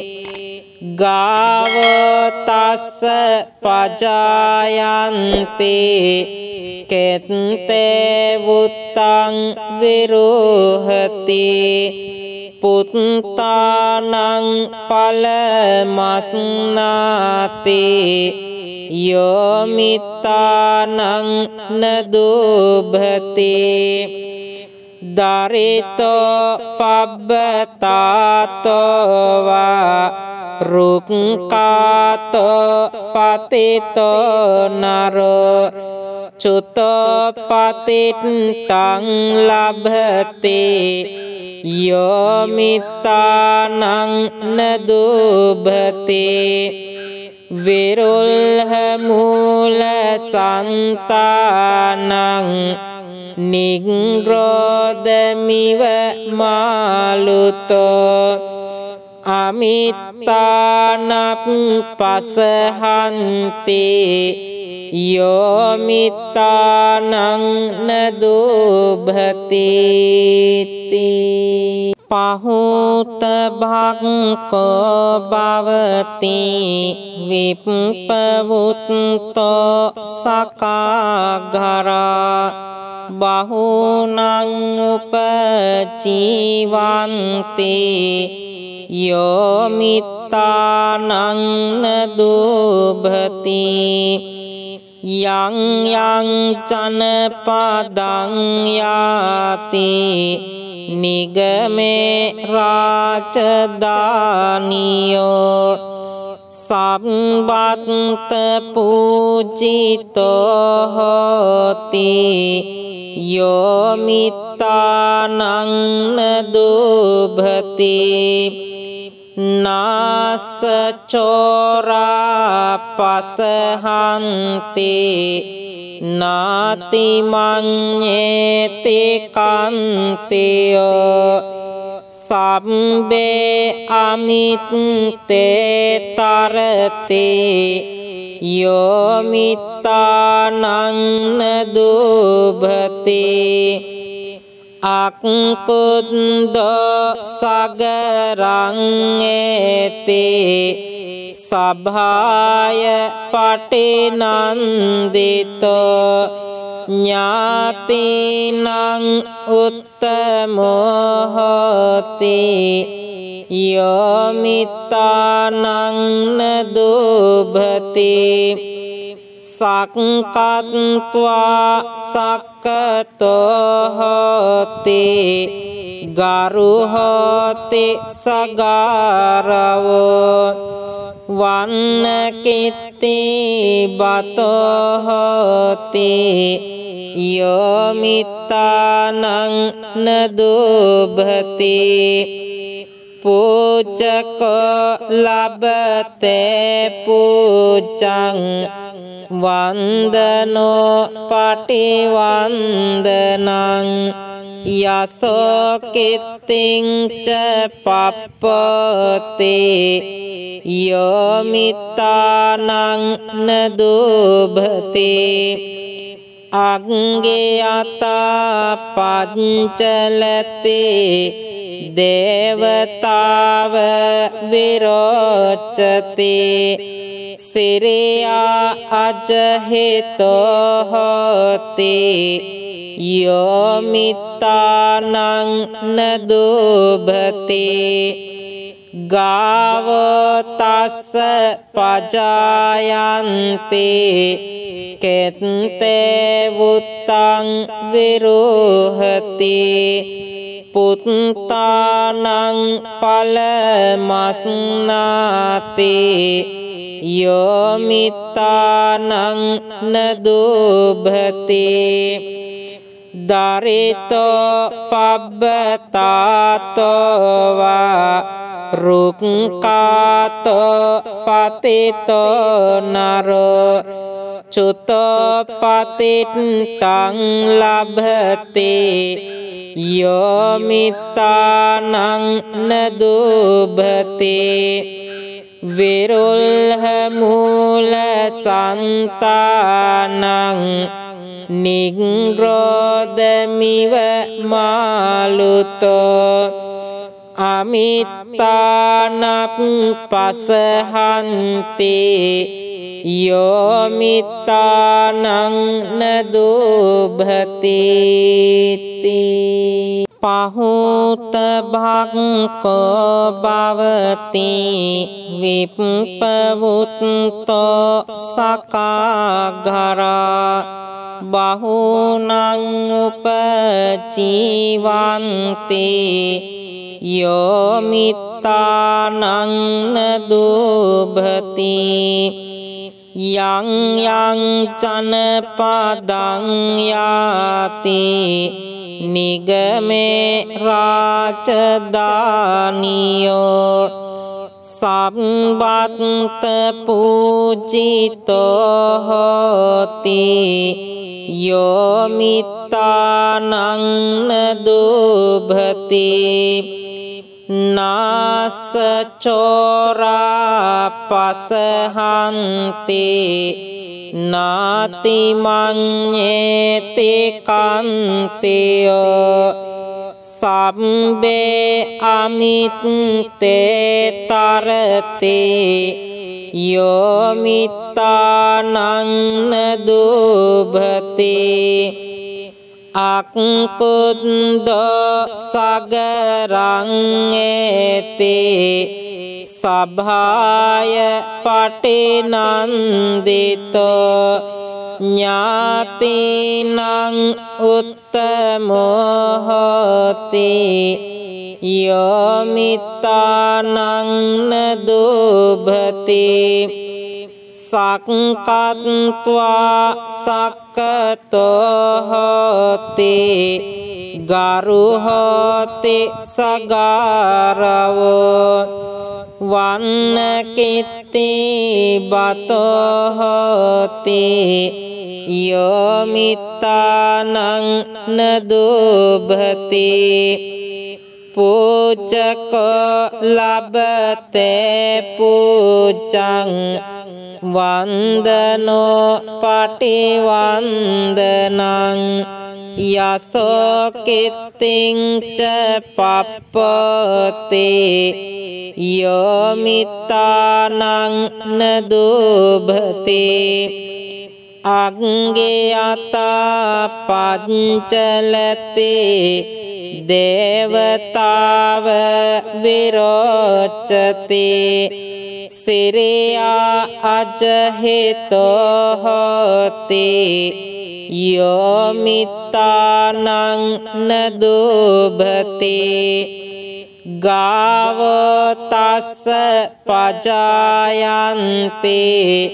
गावो तस्य पजायन्ति केन्ते वुत्तं विरुहति पुत्तानं फलमश्नाति यो मित्तानं न दुभति दारितो पब्बतातो वा रुक्कातो पतितो नरो चुतो पतितं लभते यो मित्तानं न दुभति विरुल्हमूलसन्तानं निग्रोधमिव मालुतो अमित्तानपसहन्ति यो मित्तानं न दुभति पाहुत भाग्को भवति विप्लवुतो सकाघरा बहुनां उपजीवन्ति यो मित्तानं न दुभति यं यं जनपदं याति निगमे राजधानियो संवत्त पूजितो होति यो मित्तानं न दुभति नासचोरा पसहन्ति नाति मन्येति कान्तियो सम्बे अमिते तरते यो मित्तानं न दुभति අක්කුද්දෝ සගරංඑති සභාය පටිනන්දිතෝ ඥාතිනං උත්තමෝ හෝති යෝමිත්තානං නදුභති සක්කත්වා සක්කතෝ හෝති ගරු හෝති සගාරවෝ වන්නකිත්ති බතෝ හෝති යෝමිත්තානං නදුභති පූජකෝ ලබතේ පූජං වන්දනෝ පටිවන්දනං යසෝ කිත්තිං ච පප්පති යෝමිත්තානං නදුභති අග්ගයතා පංචලති දේවතාව විරෝචති සිරියා අජහිතෝ හෝති යෝමිත්තානං නදුභති ගාවෝ තස්ස පජායන්ති කෙත්තේ වුත්තං විරුහති පුත්තානං පලමස්නාති යෝමිත්තානං නදුභති දරිතෝ පබ්බතාතෝ වා රුක්කාතෝ පතිතෝ නරෝ චුතෝ පතිට්ඨං ලභති යෝමිත්තානං නදුභති විරුල්හ මූල සන්තානං නිග්‍රෝධමිව මාලුතෝ අමිත්තානප් පසහන්ති යෝමිත්තානං නදුභති පහූත භක්ඛෝ භවති විප්පවුත්තෝ සකාගරා බහූනං උපජීවන්ති යෝමිත්තානං නදුභති යං යං ජනපදං යාති නිගමේ රාජධානියෝ සම්බත්ත පූජිතෝ හෝති යෝමිත්තානං නදුභති නාසචෝරා පසහන්ති නාතිමඤ්ඤේති කන්තියෝ සම්බේ අමිත්තේ තරති යෝමිත්තානං නදුභති අක්කුද්දෝ සගරංඑති සභාය පටිනන්දිතෝ ඥාතිනං උත්තමෝ හෝති යෝමිත්තානං නදුභති සක්කත්වා සක්කතෝ හෝති ගරු හෝති සගාරවෝ වන්නකිත්ති බතෝ හෝති යෝමිත්තානං නදුභති පූජකෝ ලබතේ පූජං වන්දනෝ පටිවන්දනං යසෝ කිත්තිං ච පප්පති යෝ මිත්තානං නදුභති අග්ගයතා පංචලති දේවතාව විරෝචති සිරියා අජහිතෝ හෝති යෝ මිත්තානං නදුභති ගාවෝ තස්ස පජායන්ති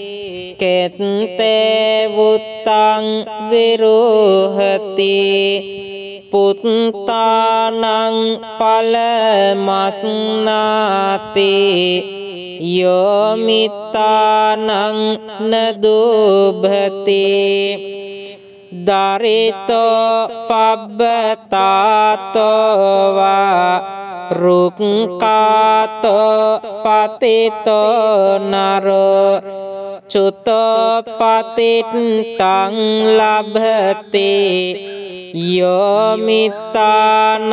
කෙත්තේ වුත්තං විරුහති පුත්තානං පලමස්නාති යෝ මිත්තානං නදුභති දරිතෝ පබ්බතාතෝ වා රුක්කාතෝ පතිතෝ නරෝ චුතෝ පතිට්ඨං ලභති යෝ මිත්තානං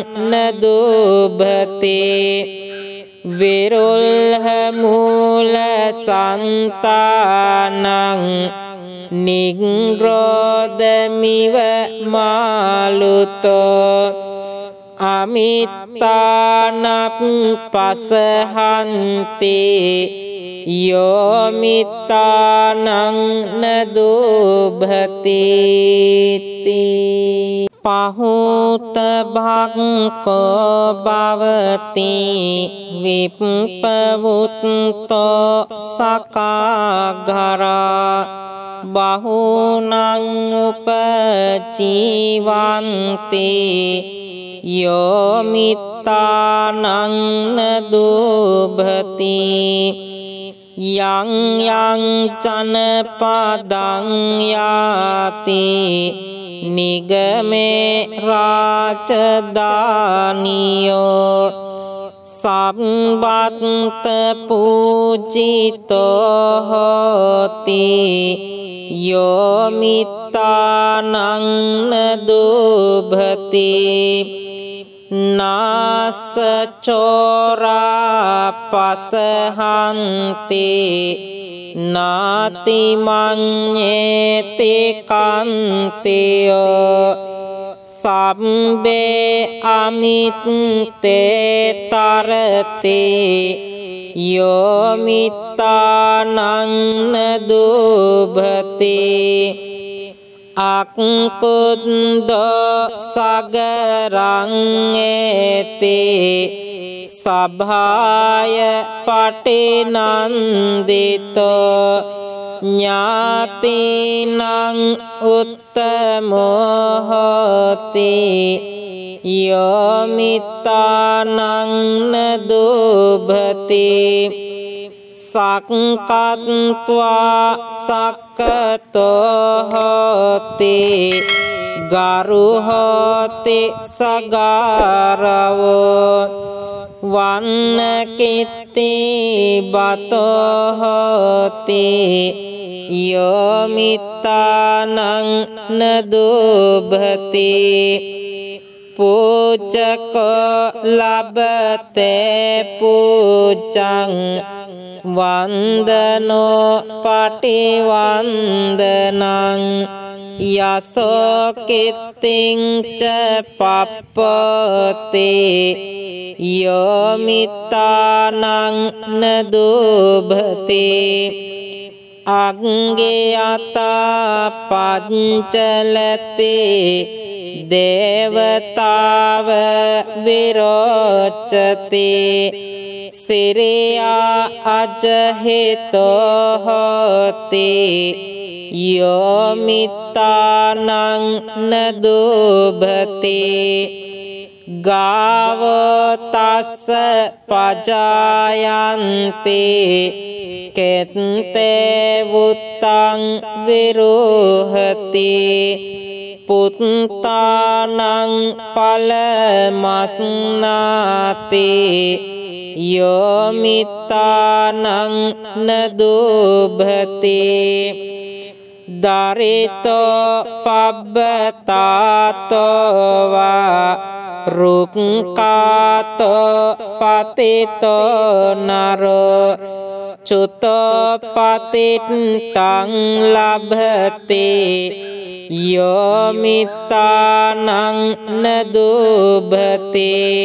නදුභති විරුල්හ මූල සන්තානං නිග්‍රෝධමිව මාලුතෝ අමිත්තානප් පසහන්ති යෝ මිත්තානං නදුභති පහූත භක්ඛෝ භවති විප්පවුත්තෝ සකාගරා බහූනං උපජීවන්ති යෝ මිත්තානං නදුභති යං යං ජනපදං යාති නිගමේ රාජධානියෝ සම්බත්ත පූජිතෝ හෝති යෝ මිත්තානං නදුභති නාසචෝරා පසහන්ති නාති මඤ්ඤේති කන්තියෝ සම්බේ අමිත්තේ තරති යෝ මිත්තානං නදුභති අක්කුද්දෝ සගරං ඒති සභාය පටිනන්දිතෝ ඥාතිනං උත්තමෝ හෝති යෝ මිත්තානං නදුභති සක්කත්වා සක්කතෝ හෝති ගරු හෝති සගාරවෝ වන්න කිත්ති බතෝ හෝති යෝ මිත්තානං නදුභති පූජකෝ ලබතේ පූජං වන්දනෝ පටිවන්දනං යසෝ කිත්තිං ච පප්පති යෝ මිත්තානං නදුභති අග්ගයතා පංචලති දේවතාව විරෝචති සිරියා අජහිතෝ හෝති යෝ මිත්තානං නදුභති ගාවෝ තස්ස පජායන්ති කෙත්තේ වුත්තං විරුහති පුත්තානං පලමස්නාති යෝ මිත්තානං නදුභති දරිතෝ පබ්බතාතෝ වා රුක්ඛාතෝ පතිතෝ නරෝ චුතෝ පතිට්ඨං ලභතේ යෝමිතානං නදුභතේ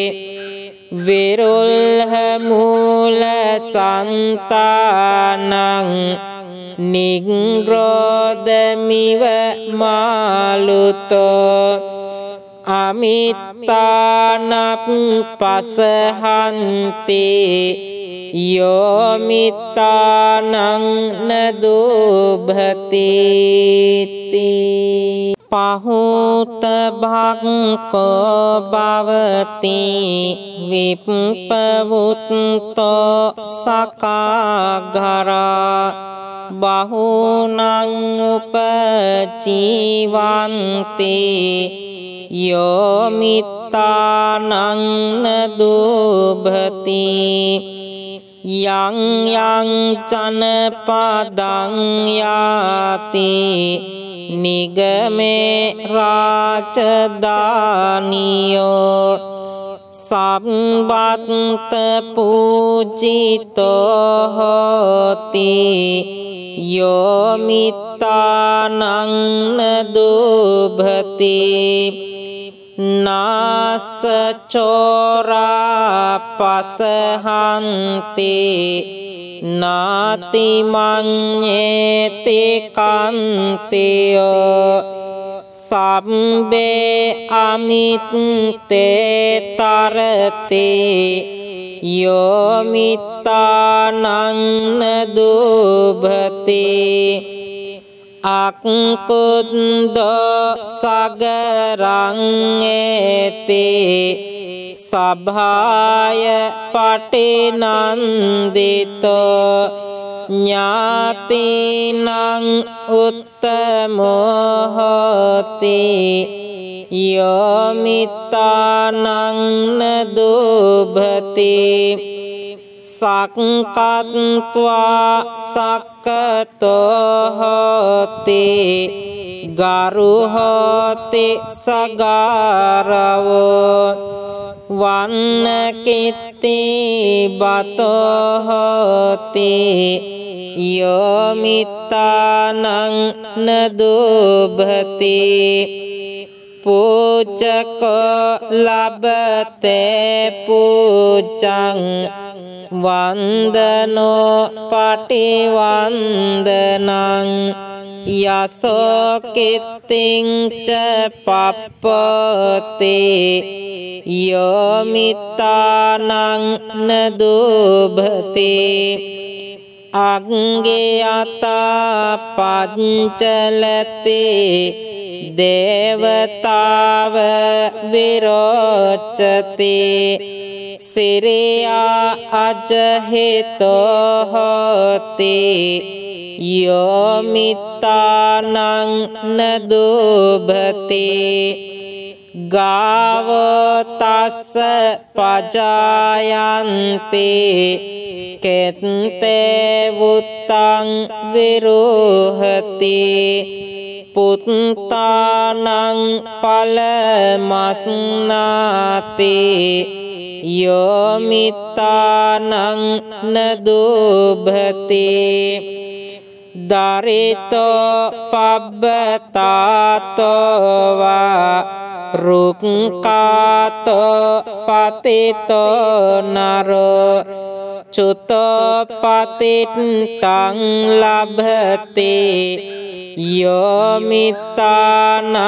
විරුල්හ මූල සන්තානං නිග්‍රෝධමිව මාලුතෝ අමිත්තානප් පසහන්ති යෝමිතානං නදුභති පහූත භක්ඛෝ භවති විප්පවුත්තෝ සකාඝරා බහූනං උපජීවන්ති යෝමිත්තානං නදුභති යං යං ජනපදං යාති නිගමේ රාජධානියෝ සම්බත්ත පූජිතෝ හෝති යෝමිත්තානං නදුභති නාස චෝරා පසහන්ති නාති මඤ්ඤේති කන්තයෝ සම්බේ අමිත්තේ තරතේ යෝමිත්තානං නදුභති අක්කුද්දෝ සගරං ඒතේ සභාය පටිනන්දිතෝ ඥාතිනං උත්තමෝ හෝති යෝමිත්තානං නදුභති සක්කත්වා සක්කතෝ හෝති ගරු හෝති සගාරවෝ වන්න කිත්ති බතෝ හෝති යෝමිත්තානං නදුභති පූජකෝ ලබතේ පූජං වන්දනෝ පටිවන්දනං යසෝ කිත්තිං ච පප්පති යෝමිත්තානං නදුභති අග්ගයතා පංචලති දේවතාව විරෝචති සිරියා අජහිතෝ හෝති යෝමිත්තානං නදුභති ගාවෝ තස්ස පජායන්ති කෙත්තේ වුත්තං විරුහති පුත්තානං පලමස්නාති යෝමිත්තානං නදුභති දරිතෝ පබ්බතාතෝ වා රුක්ඛාතෝ පතිතෝ නරෝ චුතෝ පතිට්ඨං ලභතේ යෝමිත්තානං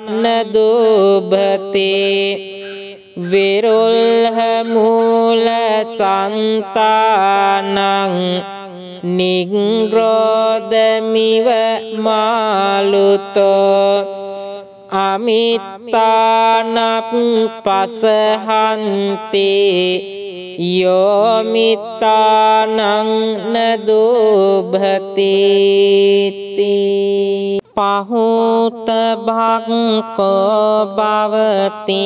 නදුභති විරුල්හ මූල සන්තානං නිග්‍රෝධමිව මාලුතෝ අමිත්තානප් පසහන්ති යෝමිත්තානං නදුභති පහූත භක්ඛෝ භවති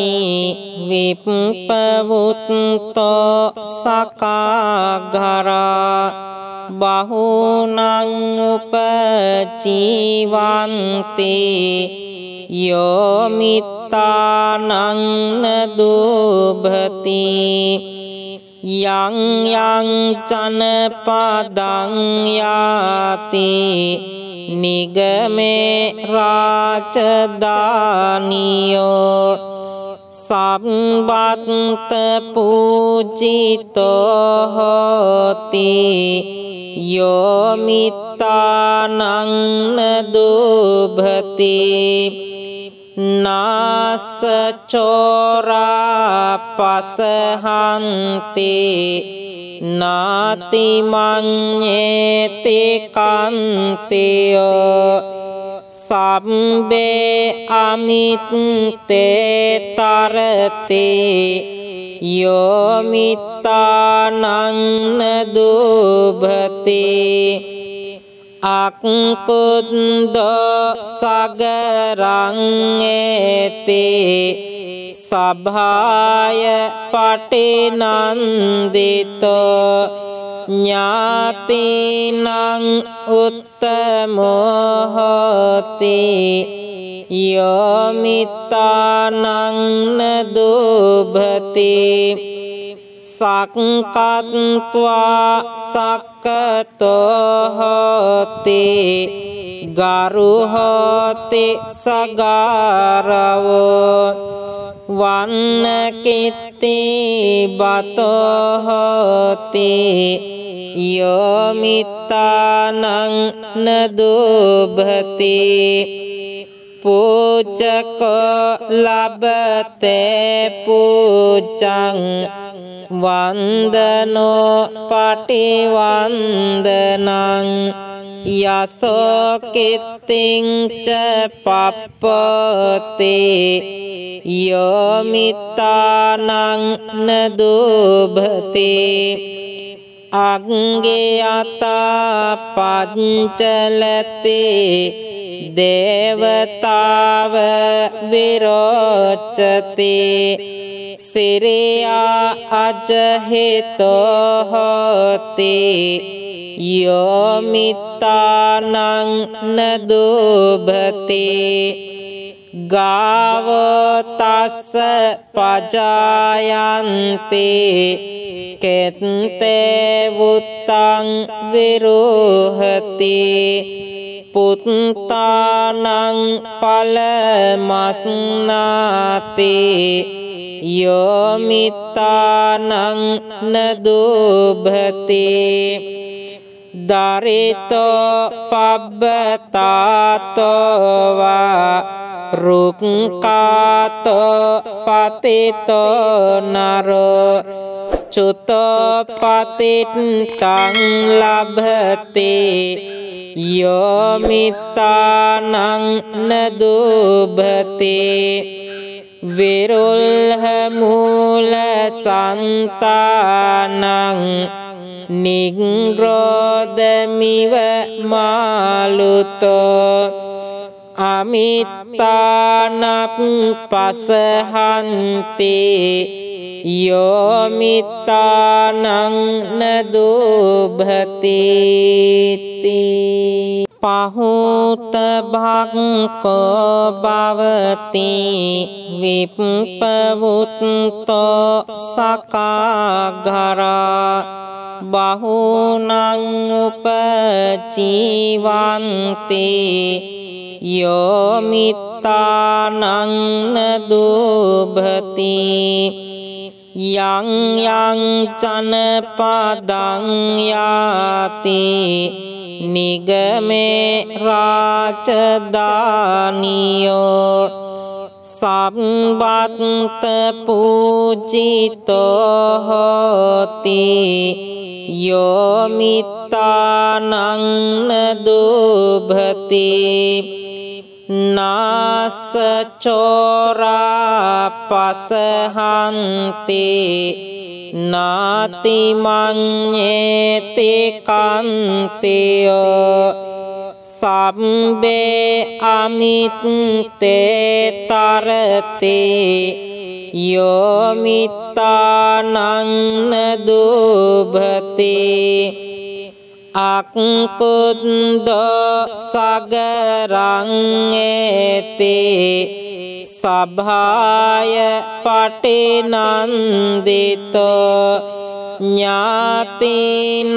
විප්පවුත්තෝ සකාඝරා bahunang upajīvanti yo mittanang nadubhati yang canapadang yati nigame racadaniyo sambatta pujito hoti yo mittanang nadubhati nasacora pasahanti nati manyete kantiyo sabbe amitte tarate yo mittanang nadubhati akkundo sagarang ete sabhaya patinandito ñātinang uttamo hoti yo mittanang nadubhati sakkatva sakkato hoti garu hoti sagaravo vannakiti bato hoti yo mittanang nadubhati pujako labate pujang vandano pativandanang yaso kitting ca pappati yo mittanang nadubhati aggeyata pancalati devatawa virocati siriya ajahito hoti yo mittanang nadubhati gāvo tassa pajayanti kente vuttang viruhati puttanang palamasnati yo mittanang nadubhati darito pabbatato va rukkato patito naro cuto patitang labhati yo mittanang nadubhati virulha mula santanang nigrodamiva maluto amittanap pasahanti yo mittanang nadubhati pahuta bhakko bhavati vipavutto sakagara bahunang upajīvanti yo mittanang nadubhati yang canapadang yati nigame racadaniyo sambatta pujito hoti yo mittanang nadubhati nasacora pasahanti nati manyete kantiyo sabbe amitte tarate yo mittanang nadubhati අක්කුද්දෝ සගරංඑති සභාය පටිනන්දිතෝ ඥාතිනං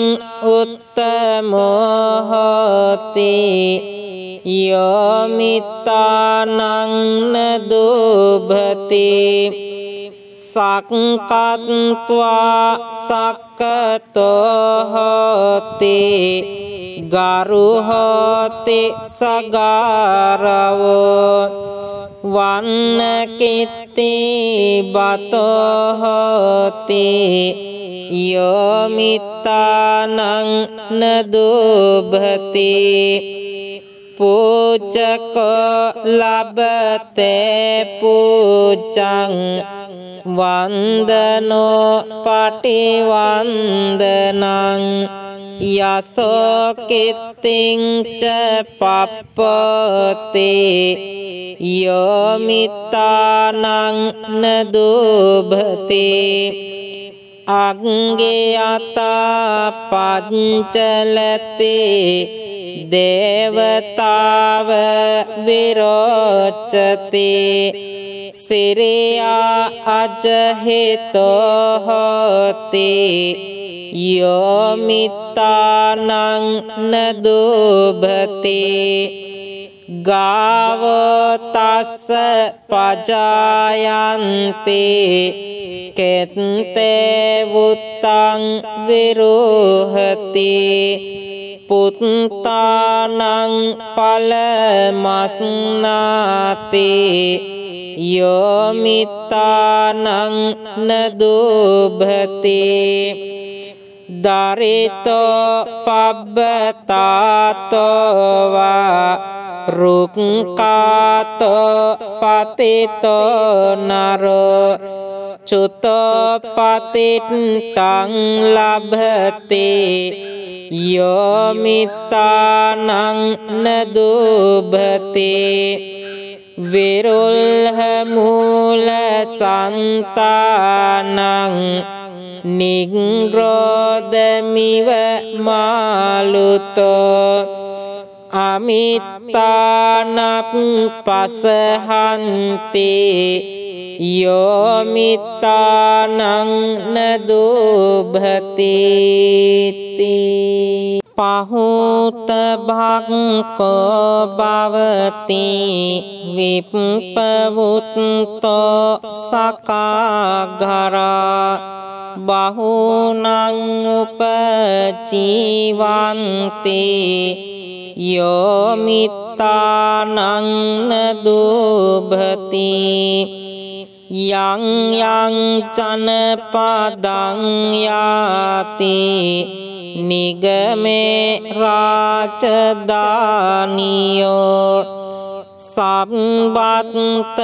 උත්තමෝ හෝති යෝමිත්තානං නදුභති සක්කත්වා සක්කතෝ හෝති ගරු හෝති සගාරවෝ වන්නකිත්ති බතෝ හෝති යෝමිත්තානං නදුභති පූජකෝ ලබතේ පූජං වන්දනෝ පටිවන්දනං යසෝ කිත්තිං ච පප්පති යෝමිත්තානං නදුභති අග්ගයතා පංචලති දේවතාව විරෝචති සිරියා අජහිතෝ හෝති යෝමිත්තානං නදුභති ගාවෝ තස්ස පජායන්ති කෙත්තේ වුත්තං විරුහති පුත්තානං පලමස්නාති යෝමිත්තානං නදුභති දරිතෝ පබ්බතාතෝ වා රුක්කාතෝ පතිතෝ නරෝ චුතෝ පතිට්ඨං ලභති යෝමිත්තානං නදුභති විරුල්හ මූල සන්තානං නිග්‍රෝධමිව මාලුතෝ අමිත්තානප් පසහන්ති යෝමිත්තානං නදුභති පහූත භක්ඛෝ භවති විප්පවුත්තෝ සකාගරා බහූනං උපජීවන්ති යෝමිත්තානං නදුභති යං යං ජනපදං යාති නිගමේ රාජධානියෝ සම්බත්ත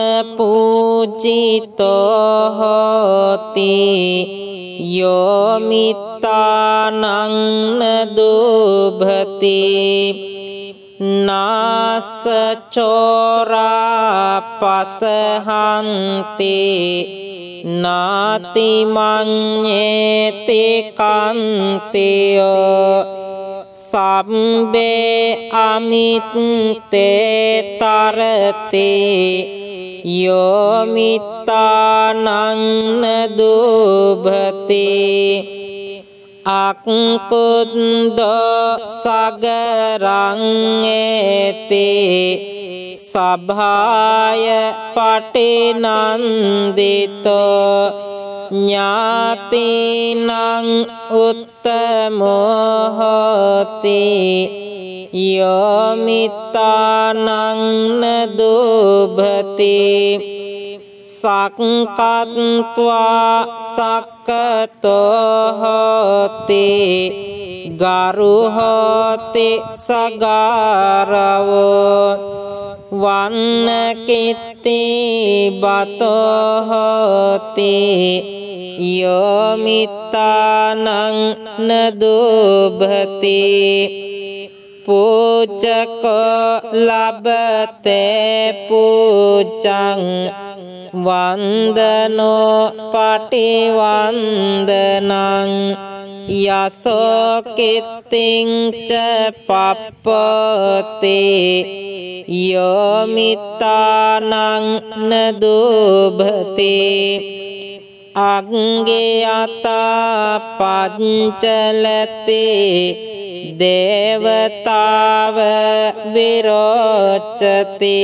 පූජිතෝ හෝති යෝමිත්තානං නදුභති නාසචෝරා පසහන්ති නාතිමඤ්ඤේති කන්තියෝ සම්බේ අමිත්තේ තරති යෝමිත්තානං නදුභති අක්කුද්දෝ සගරංඑති සභාය පටිනන්දිතෝ ඥාතිනං උත්තමෝ හෝති යෝමිත්තානං නදුභති සක්කත්වා සක්කතෝ හෝති ගරු හෝති සගාරවෝ වන්නකිත්ති බතෝ හෝති යෝමිත්තානං නදුභති පූජකෝ ලබතේ පූජං වන්දනෝ පටිවන්දනං යසෝ කිත්තිං කිත්තිං ච පප්පති යෝ මිත්තානං නදුභති අග්ගයතා පංචලති දේවතාව විරෝචති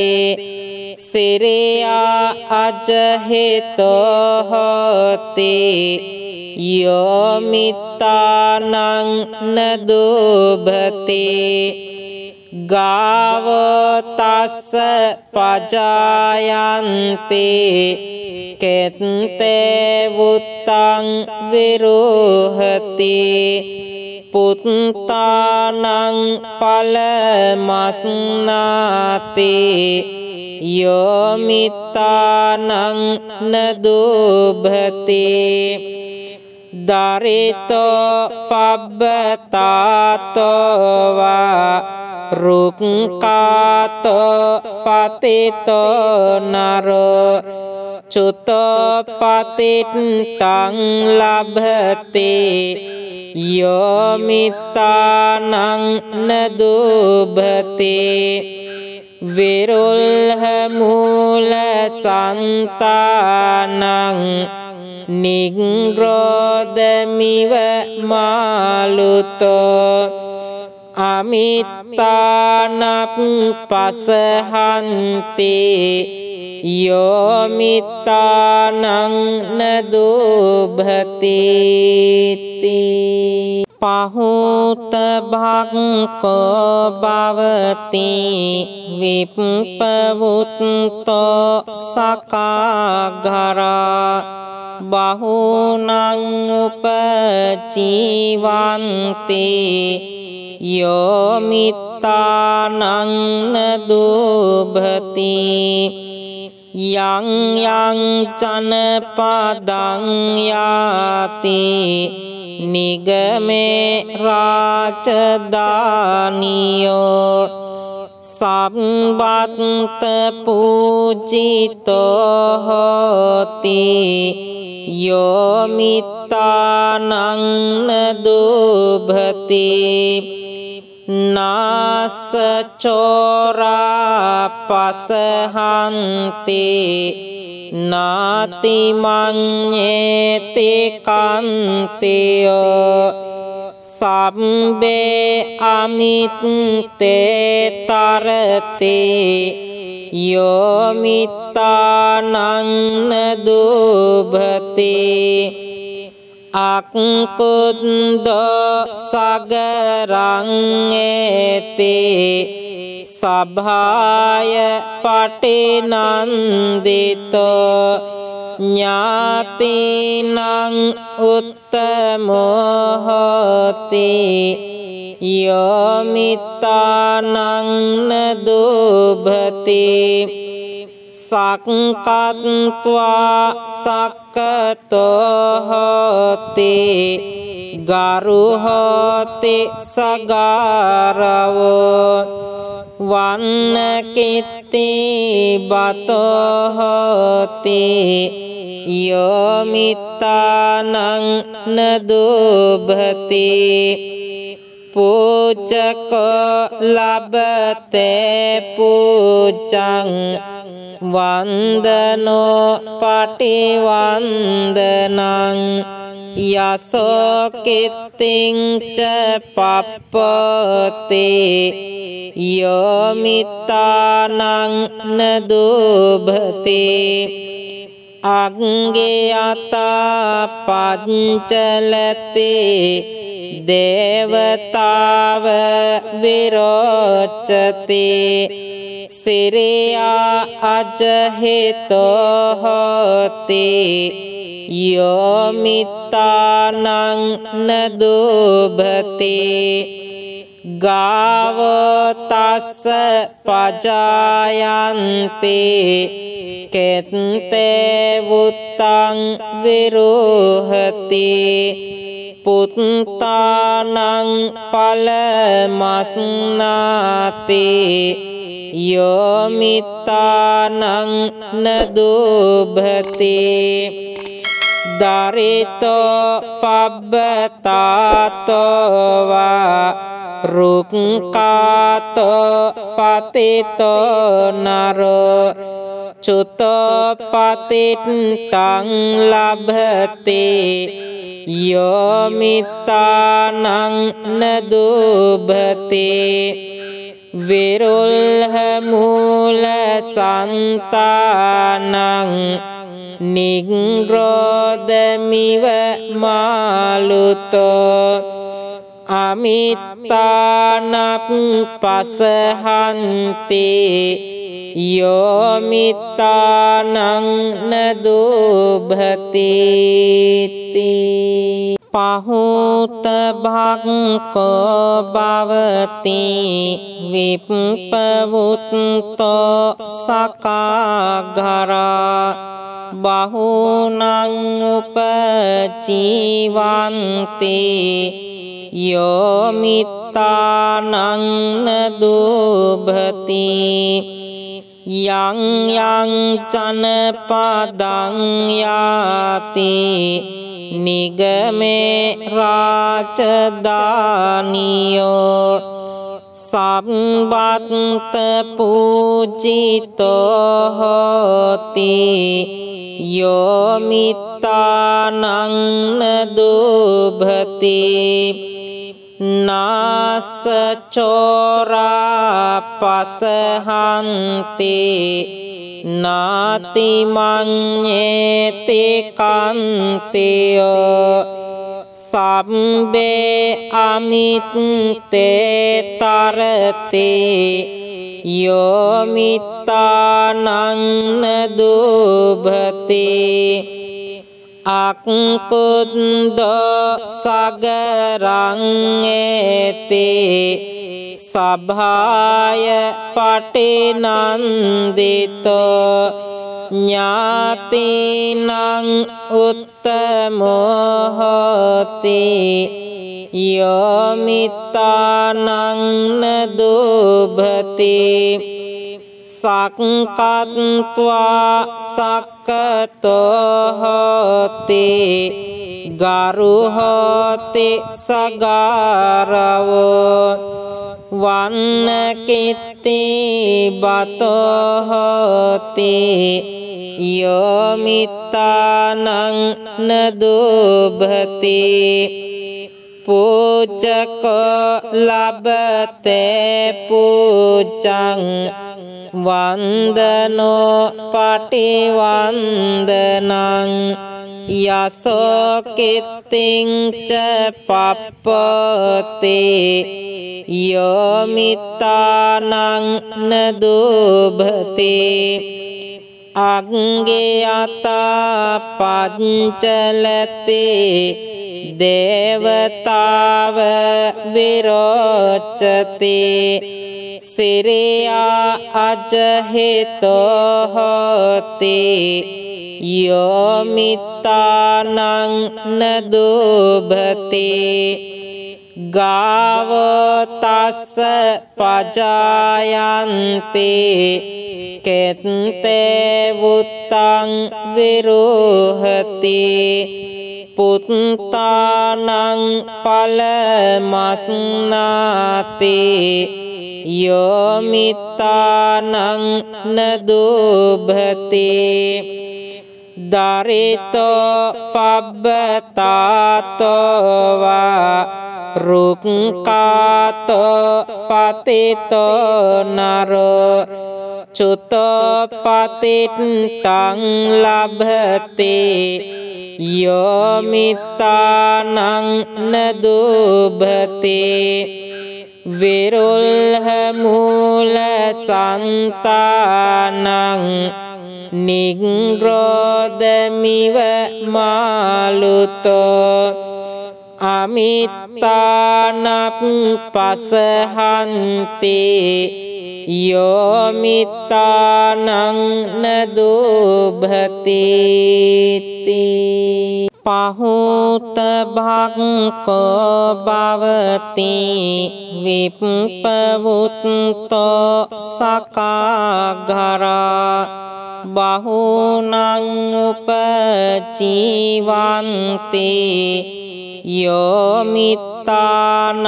සිරියා අජහිතෝ හෝති යෝ මිත්තානං නදුභති ගාවෝ තස්ස පජායන්ති කෙත්තේ වුත්තං විරුහති පුත්තානං පලමස්නාති යෝ මිත්තානං නදුභති දරිතෝ පබ්බතාතෝ වා රුක්කාතෝ පතිතෝ නරෝ චුතෝ පතිට්ඨං ලභති යෝ මිත්තානං නදුභති විරුල්හ මූල සන්තානං නිග්‍රෝධමිව මාලුතෝ අමිත්තානප් පසහන්ති යෝ මිත්තානං නදුභති පහූත භක්ඛෝ භවති විප්පවුත්තෝ සකාගරා බහූනං උපජීවන්ති යෝ මිත්තානං නදුභති යං යං ජනපදං යාති නිගමේ රාජධානියෝ සම්බත්ත පූජිතෝ හෝති යෝ මිත්තානං නදුභති නාසචෝරා පසහන්ති නාති මඤ්ඤේති කන්තියෝ සම්බේ අමිත්තේ තරති යෝ මිත්තානං නදුභති අක්කුද්දෝ සගරං ඒති සභාය පටිනන්දිතෝ ඥාතිනං උත්තමෝ හෝති යෝ මිත්තානං නදුභති සක්කත්වා සක්කතෝ හෝති ගරු හෝති සගාරවෝ වන්න කිත්ති බතෝ හෝති යෝ මිත්තානං නදුභති පූජකෝ ලබතේ පූජං වන්දනෝ පටිවන්දනං යසෝ කිත්තිං ච පප්පති යෝ මිත්තානං නදුභති අග්ගයතා පංචලති දේවතාව විරෝචති සිරියා අජහිතෝ හෝති යෝ මිත්තානං නදුභති ගාවෝ තස්ස පජායන්ති කෙත්තේ වුත්තං විරුහති පුත්තානං පලමස්නාති යෝ මිත්තානං නදුභති dharito pabbatato va rukkato patito naro Chuto patittang labhati yomitanang nadubhati virulha mula santanang nigrodamiva maluto amittanap pasahanti yomittanang nadubhati pahuta bhakko bhavati vipavutto sakagara bahunang upajivanti yomittanang nadubhati yang yang janapadang yati nigame rajadaniyo sambatta pujito hoti yomittanang nadubhati nasacora pasahanti nati manyete kantiyo sabbe amitte tarate yomittanang nadubhati akkundo sagarang ete sabhaya patinandito nyatinang uttamo hoti yomittanang nadubhati sakkatva sakkato hoti garuhoti sagaravo vannakitti bato hoti yomittanang nadubhati pujako labate pujang vandano pativandanang yaso kitting ca pappati yomittanang nadubhati aggeyata pancalati devatawa virocati siriya ajahito hoti yomittanang nadubhati gavo tassa pajayanti kente vuttang viruhati puttanang palamasnati yomittanang nadubhati dharito pabbatato va rukkato patito naro chuto patittang labhati yomittanang nadubhati virulha mula santanang nigrodamiva maluto amittanap pasahanti yomittanang nadubhati pahuta bhakko bhavati vipavutto sakagara බහුනං උපජීවන්ති යෝ මිත්තානං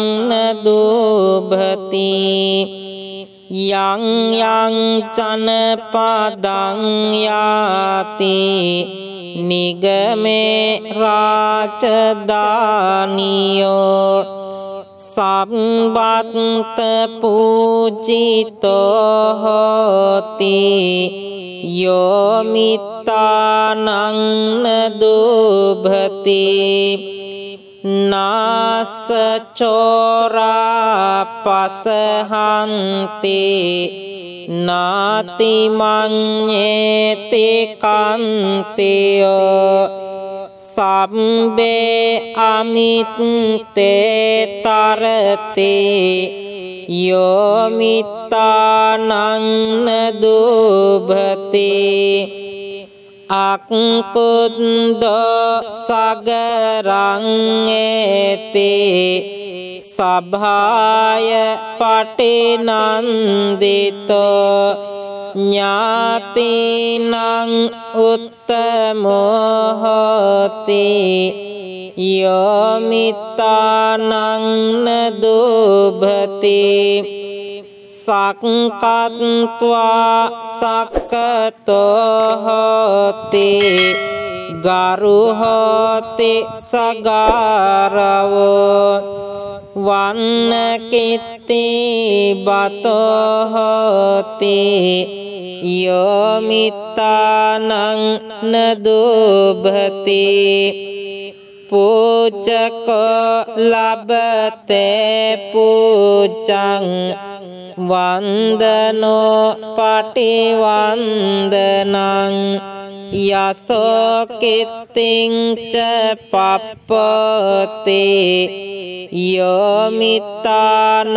නදුභති යං යං චනපදං යාති නිගමේ රාජදානියෝ සම්බත්ත පූජිතෝ හෝති යෝ මිත්තානං නදුභති නාස චෝරා පසහන්ති නාති මඤ්ඤේති කන්තියෝ සම්බේ අමිත්තේ තරති යෝ මිත්තානං නදුභති අක්කුද්දෝ සගරං ඒති සභාය පටිනන්දිතෝ ඥාතිනං උත්තමෝ හෝති යෝ මිත්තානං නදුභති සක්කත්වා සක්කතෝ හෝති ගරු හෝති සගාරවෝ වන්න කිත්ති බතෝ හෝති යෝ මිත්තානං නදුභති පූජකෝ ලබතේ පූජං වන්දනෝ පටිවන්දනං යසෝ කිත්තිං ච පප්පති යෝ මිත්තානං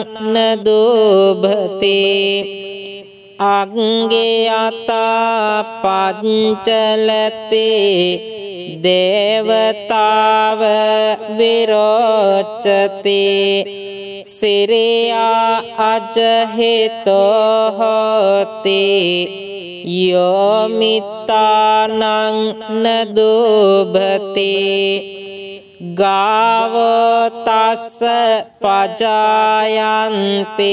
නදුභති අග්ගයතා පංචලති දේවතාව විරෝචති සිරියා අජහිතෝ හෝති යෝ මිත්තානං නදුභති ගාවෝ තස්ස පජායන්ති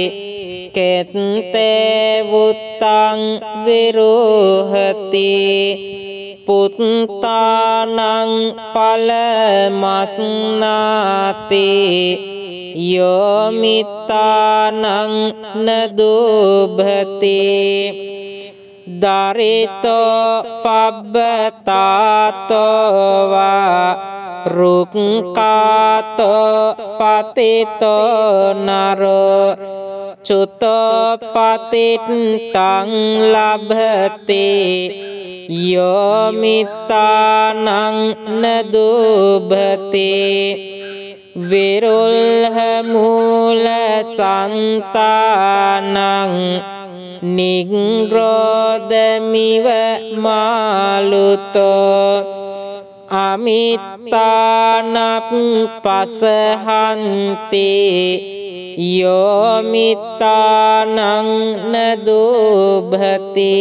කෙත්තේ වුත්තං විරුහති පුත්තානං පලමස්නාති යෝ මිත්තානං නදුභති දරිතෝ පබ්බතාතෝ වා රුක්කාතෝ පතිතෝ නරෝ චුතෝ පතිට්ඨං ලභති යෝ මිත්තානං නදුභති විරුල්හ මූල සන්තානං නිග්‍රෝධමිව මාලුතෝ අමිත්තානප් පසහන්ති යෝ මිත්තානං නදුභති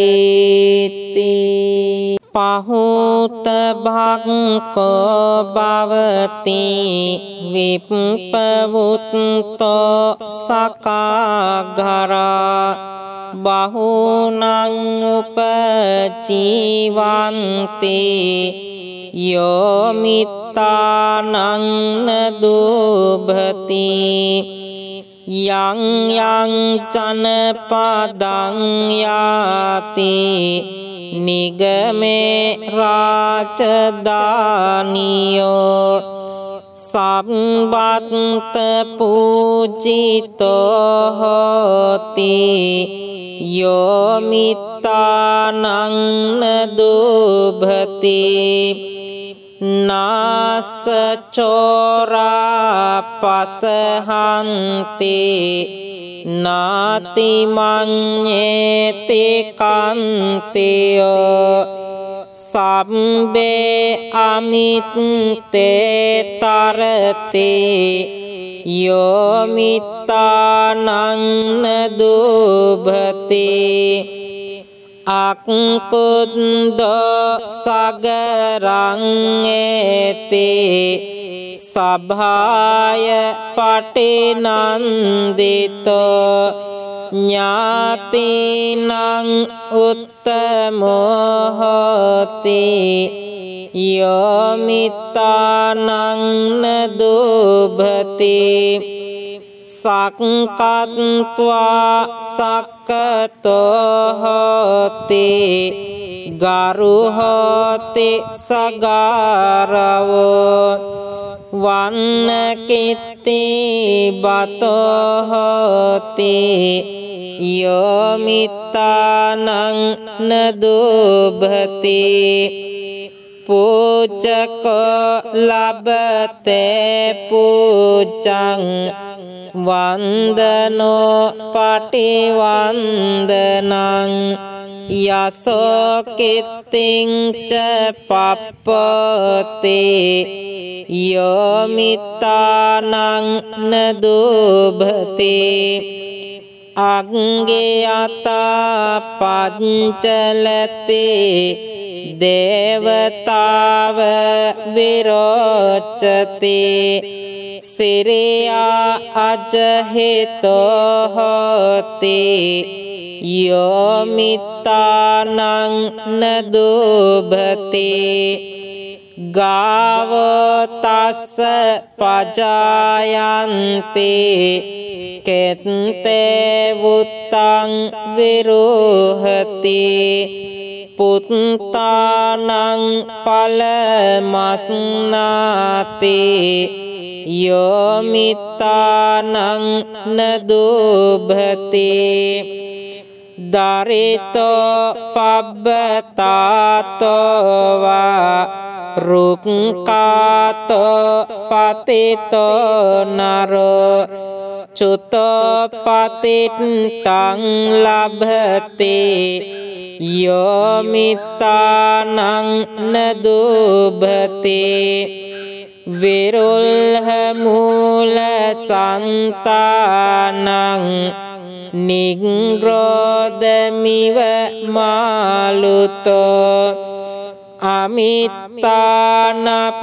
පහූත භක්ඛෝ භවති විප්පවුත්තෝ සකාගරා බහුනං උපජීවන්ති යෝ මිත්තානං නදුභති යං යං චනපදං යාති නිගමේ රාජදානියෝ සම්බත්ත පූජිතෝ හෝති යෝ මිත්තානං නදුභති නාස චෝරා පසහන්ති නාති මඤ්ඤේති කන්තියෝ සම්බේ අමිත්තේ තරති යෝ මිත්තානං නදුභති අක්කුද්දෝ සගරංඑති සභාය පටිනන්දිතෝ ඥාතිනං උත්තමෝ හෝති යෝ මිත්තානං නදුභති සක්කත්වා සක්කතෝ හෝති ගරු හෝති සගාරවෝ වන්න කිත්ති බතෝ හෝති යෝ මිත්තානං නදුභති පූජකෝ ලබතේ පූජං වන්දනෝ පටිවන්දනං යසෝ කිත්තිං ච පප්පති යෝ මිත්තානං නදුභති අග්ගයතා පංචලති දේවතාව විරෝචති සිරියා අජහිතෝ හෝති යෝ මිත්තානං නදුභති ගාවෝ තස්ස පජායන්ති කෙත්තේ වුත්තං විරුහති පුත්තානං පලමස්නාති යෝ මිත්තානං නදුභති දරිතෝ පබ්බතාතෝ වා රුක්කාතෝ පතිතෝ නරෝ චුතෝ පතිට්ඨං ලභති යෝ මිත්තානං නදුභති විරුල්හ මූල සන්තානං නිග්‍රෝධමිව මාලුතෝ අමිත්තානප්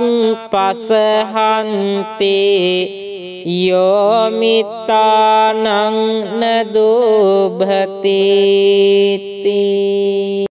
පසහන්ති යෝ මිත්තානං නදුභති